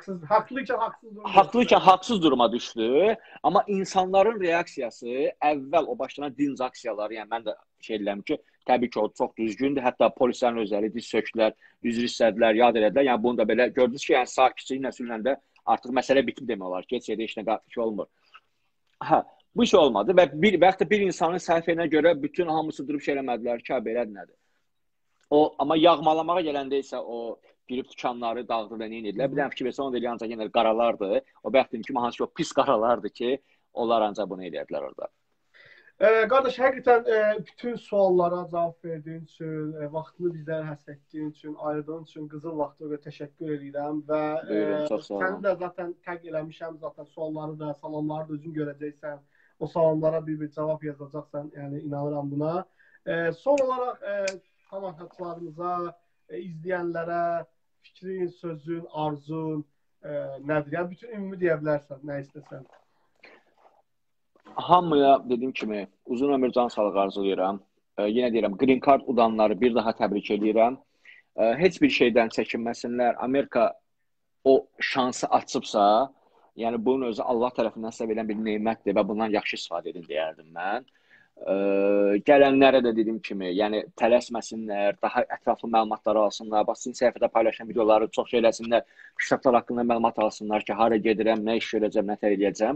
Haqlıyken haqsız duruma düşdü. Amma insanların reaksiyası əvvəl o başlanan dinc aksiyaları, yəni mən də şey edirəm ki, təbii ki, o çox düzgündür. Hətta polislərin özləri diz sökdülər, üzr istədilər, yad elədilər. Yəni bunu da belə gördünüz ki, yəni sakitçiliklə sülhlə də artıq məsələ bitib demək olar ki, heç yerdə heç nə şey olmur. Hə. Bu iş olmadı və bir insanın səhviyyə görə bütün hamısı durub şey eləmədilər ki, belədir nədir. Amma yağmalamağa gələndə isə o girib dükanları dağıdıb və neyin edirlər. Bir dənə fikir versə, onu deyir, ancaq yenə qaralardır. O bəxtim ki, hansı ki, o pis qaralardır ki, onlar ancaq bunu edirdilər orada. Qardaş, həqiqətən bütün suallara cavab verdiyin üçün, vaxtını bizlərə həsr etdiyin üçün, ayırdığın üçün qızıl vaxtı və təşəkkür edirəm və səni də zaten təq eləmişəm, zaten sualları da, salamları da özün görəcəksən. O salamlara bir cavab yazacaqsan, yəni inanıram buna. Son olaraq tamaşaçılarımıza, izləyənlərə fikrin, sözün, arzun nədir? Yəni bütün ümumi deyə bilərsən, nə istəsən. Hamıya dediyim kimi uzun ömür can sağlığı arzulayıram. Yenə deyirəm, Green Card udanları bir daha təbrik edirəm. Heç bir şeydən çəkinməsinlər. Amerika o şansı açıbsa, yəni bunun özü Allah tərəfindən sizə verilən bir nemətdir və bundan yaxşı istifadə edin deyərdim mən. Gələnlərə də dediyim kimi, yəni tələsməsinlər, daha ətraflı məlumatları alsınlar, bax sizin səhifədə paylaşan videoları çox şey eləsinlər, ştatlar haqqında məlumat alsınlar ki, hara gedirəm, nə iş görəcəm, nə tər eləyəcəm.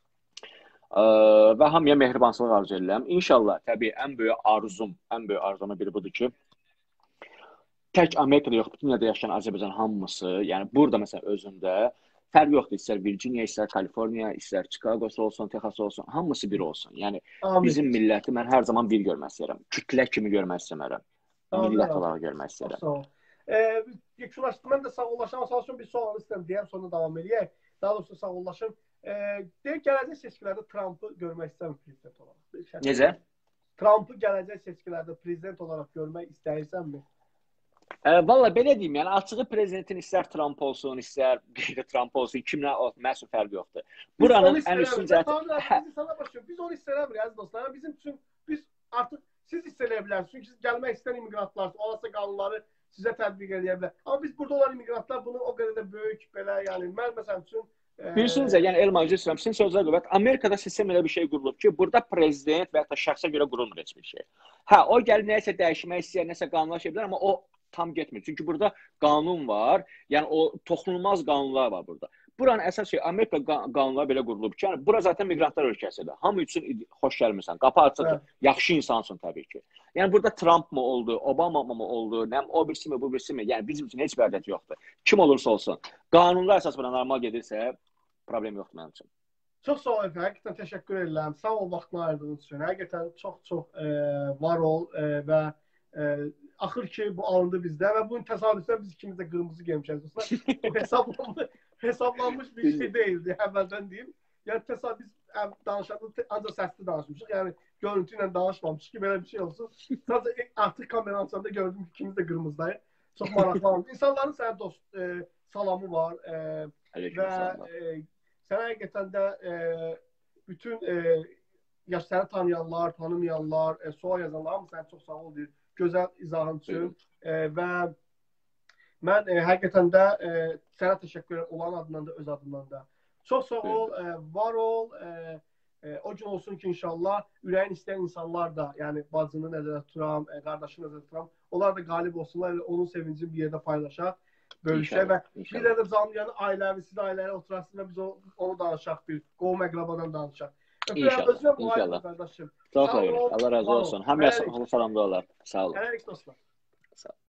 Və hamıya mehribançılıq arzu edirəm. İnşallah, təbii, ən böyük arzum biri budur ki, tək Amerikada yox, bütün dünyada yaşayan Azərbaycan hamısı, yəni burada məsələn özündə fərq yoxdur, istər Virginia, istər Kaliforniya, istər Chicago olsun, Texas olsun, hamısı bir olsun. Yəni bizim milləti mən hər zaman bir görmək istəyirəm. Kütlə kimi görmək istəmirəm. Millət olaraq görmək istəyirəm. Sağ ol. Yekuşlaşdı, mən də sağollaşam. Sağ olsun, bir sual istəyirəm deyəm, sonra davam edək. Daha doğrusu sağollaşım. Deyək, gələcək seçkilərdə Trump'ı görmək istəyirəm prezident olaraq. Necə? Trump'ı gələcək seçkilərdə prezident olaraq görmək istəyirsənmi? Valla belə deyim, yəni açığı prezidentin istər Trump olsun, istər qeyri-Trump olsun, kimlə məsul fərqi yoxdur. Buranın ən üstün cəhəti... Biz onu istəyirəmirik, əziz dostlar. Bizim üçün, biz artıq siz istəyə bilərsiniz. Çünki siz gəlmək istəyən immigrantlar, olasa qanunları sizə tətbiq edə bilər. Amma biz burada olan immigrantlar bunu o qədər də böyük, belə, yəni, mən məsəl üçün... Bilirsiniz, yəni Elman istəyirəm, sizin sözlər qüvvət, Amerikada sistem elə bir şey qurulub ki, burada prezident və ya da şəxsə görə qurulmur heç bir şey. Hə, o gəlib nəyisə dəyişmək istəyir, nəsə qanunlar şey bilər, amma o tam getmir. Çünki burada qanun var, yəni o toxunulmaz qanunlar var burada. Buranın əsas şey, Amerika qanunları belə qurulub ki, yəni bura zaten miqrantlar ölkəsidir. Hamı üçün xoş gəlmirsən, qapı açıqdır, yaxşı insansın təbii ki. Yəni burada Trump mı oldu, Obama mı oldu, bu birisi mi, bu birisi mi, yəni bizim üçün heç bir ədəti yoxdur. Kim olursa olsun. Qanunlar əsas buna normal gedirsə, problem yoxdur mənim üçün. Çox sağ olun, həqiqətən təşəkkür edirəm. Sağ ol vaxtını ayırdığınız üçün. Həqiqətən çox var ol və axır ki bu alındı bizdə və bunun təsadüfən biz ikimiz də qırmızı geymişik. Bu hesablanmış bir şey deyildi, əvvəldən deyim. Yəni təsadüf biz danışanda ancaq səsli danışmışıq. Yəni görüntü ilə danışmamışıq ki, belə bir şey olsun. Sadəcə artıq kameranın açanda gördüm ki, ikimiz də qırmızıdayıq. Çox maraqlı oldu. İnsanların sənə dost salamı var və sən həqiqətən də bütün səni tanıyanlar, tanımayanlar, sual yazanlar hamı sənə çox sağ ol deyir. Gözəl izahın üçün və mən həqiqətən də sənə təşəkkür edirəm olan adından da, öz adından da. Çox sağ ol, var ol. O gün olsun ki, inşallah ürəyin istəyən insanlar da, yəni bacını nəzərdə tuturam, qardaşını nəzərdə tuturam, onlar da qalib olsunlar və onun sevincini bir yerdə paylaşaq, bölüşək və bir də canlıyanı ailəvi, siz ailəyə oturasınız və biz onu danışaq, bir qovum əqrabadan danışaq. İnşallah, inşallah. Çox sağ olun, Allah razı olsun. Hamıya salamda olar. Sağ olun. Hələlik dostlar.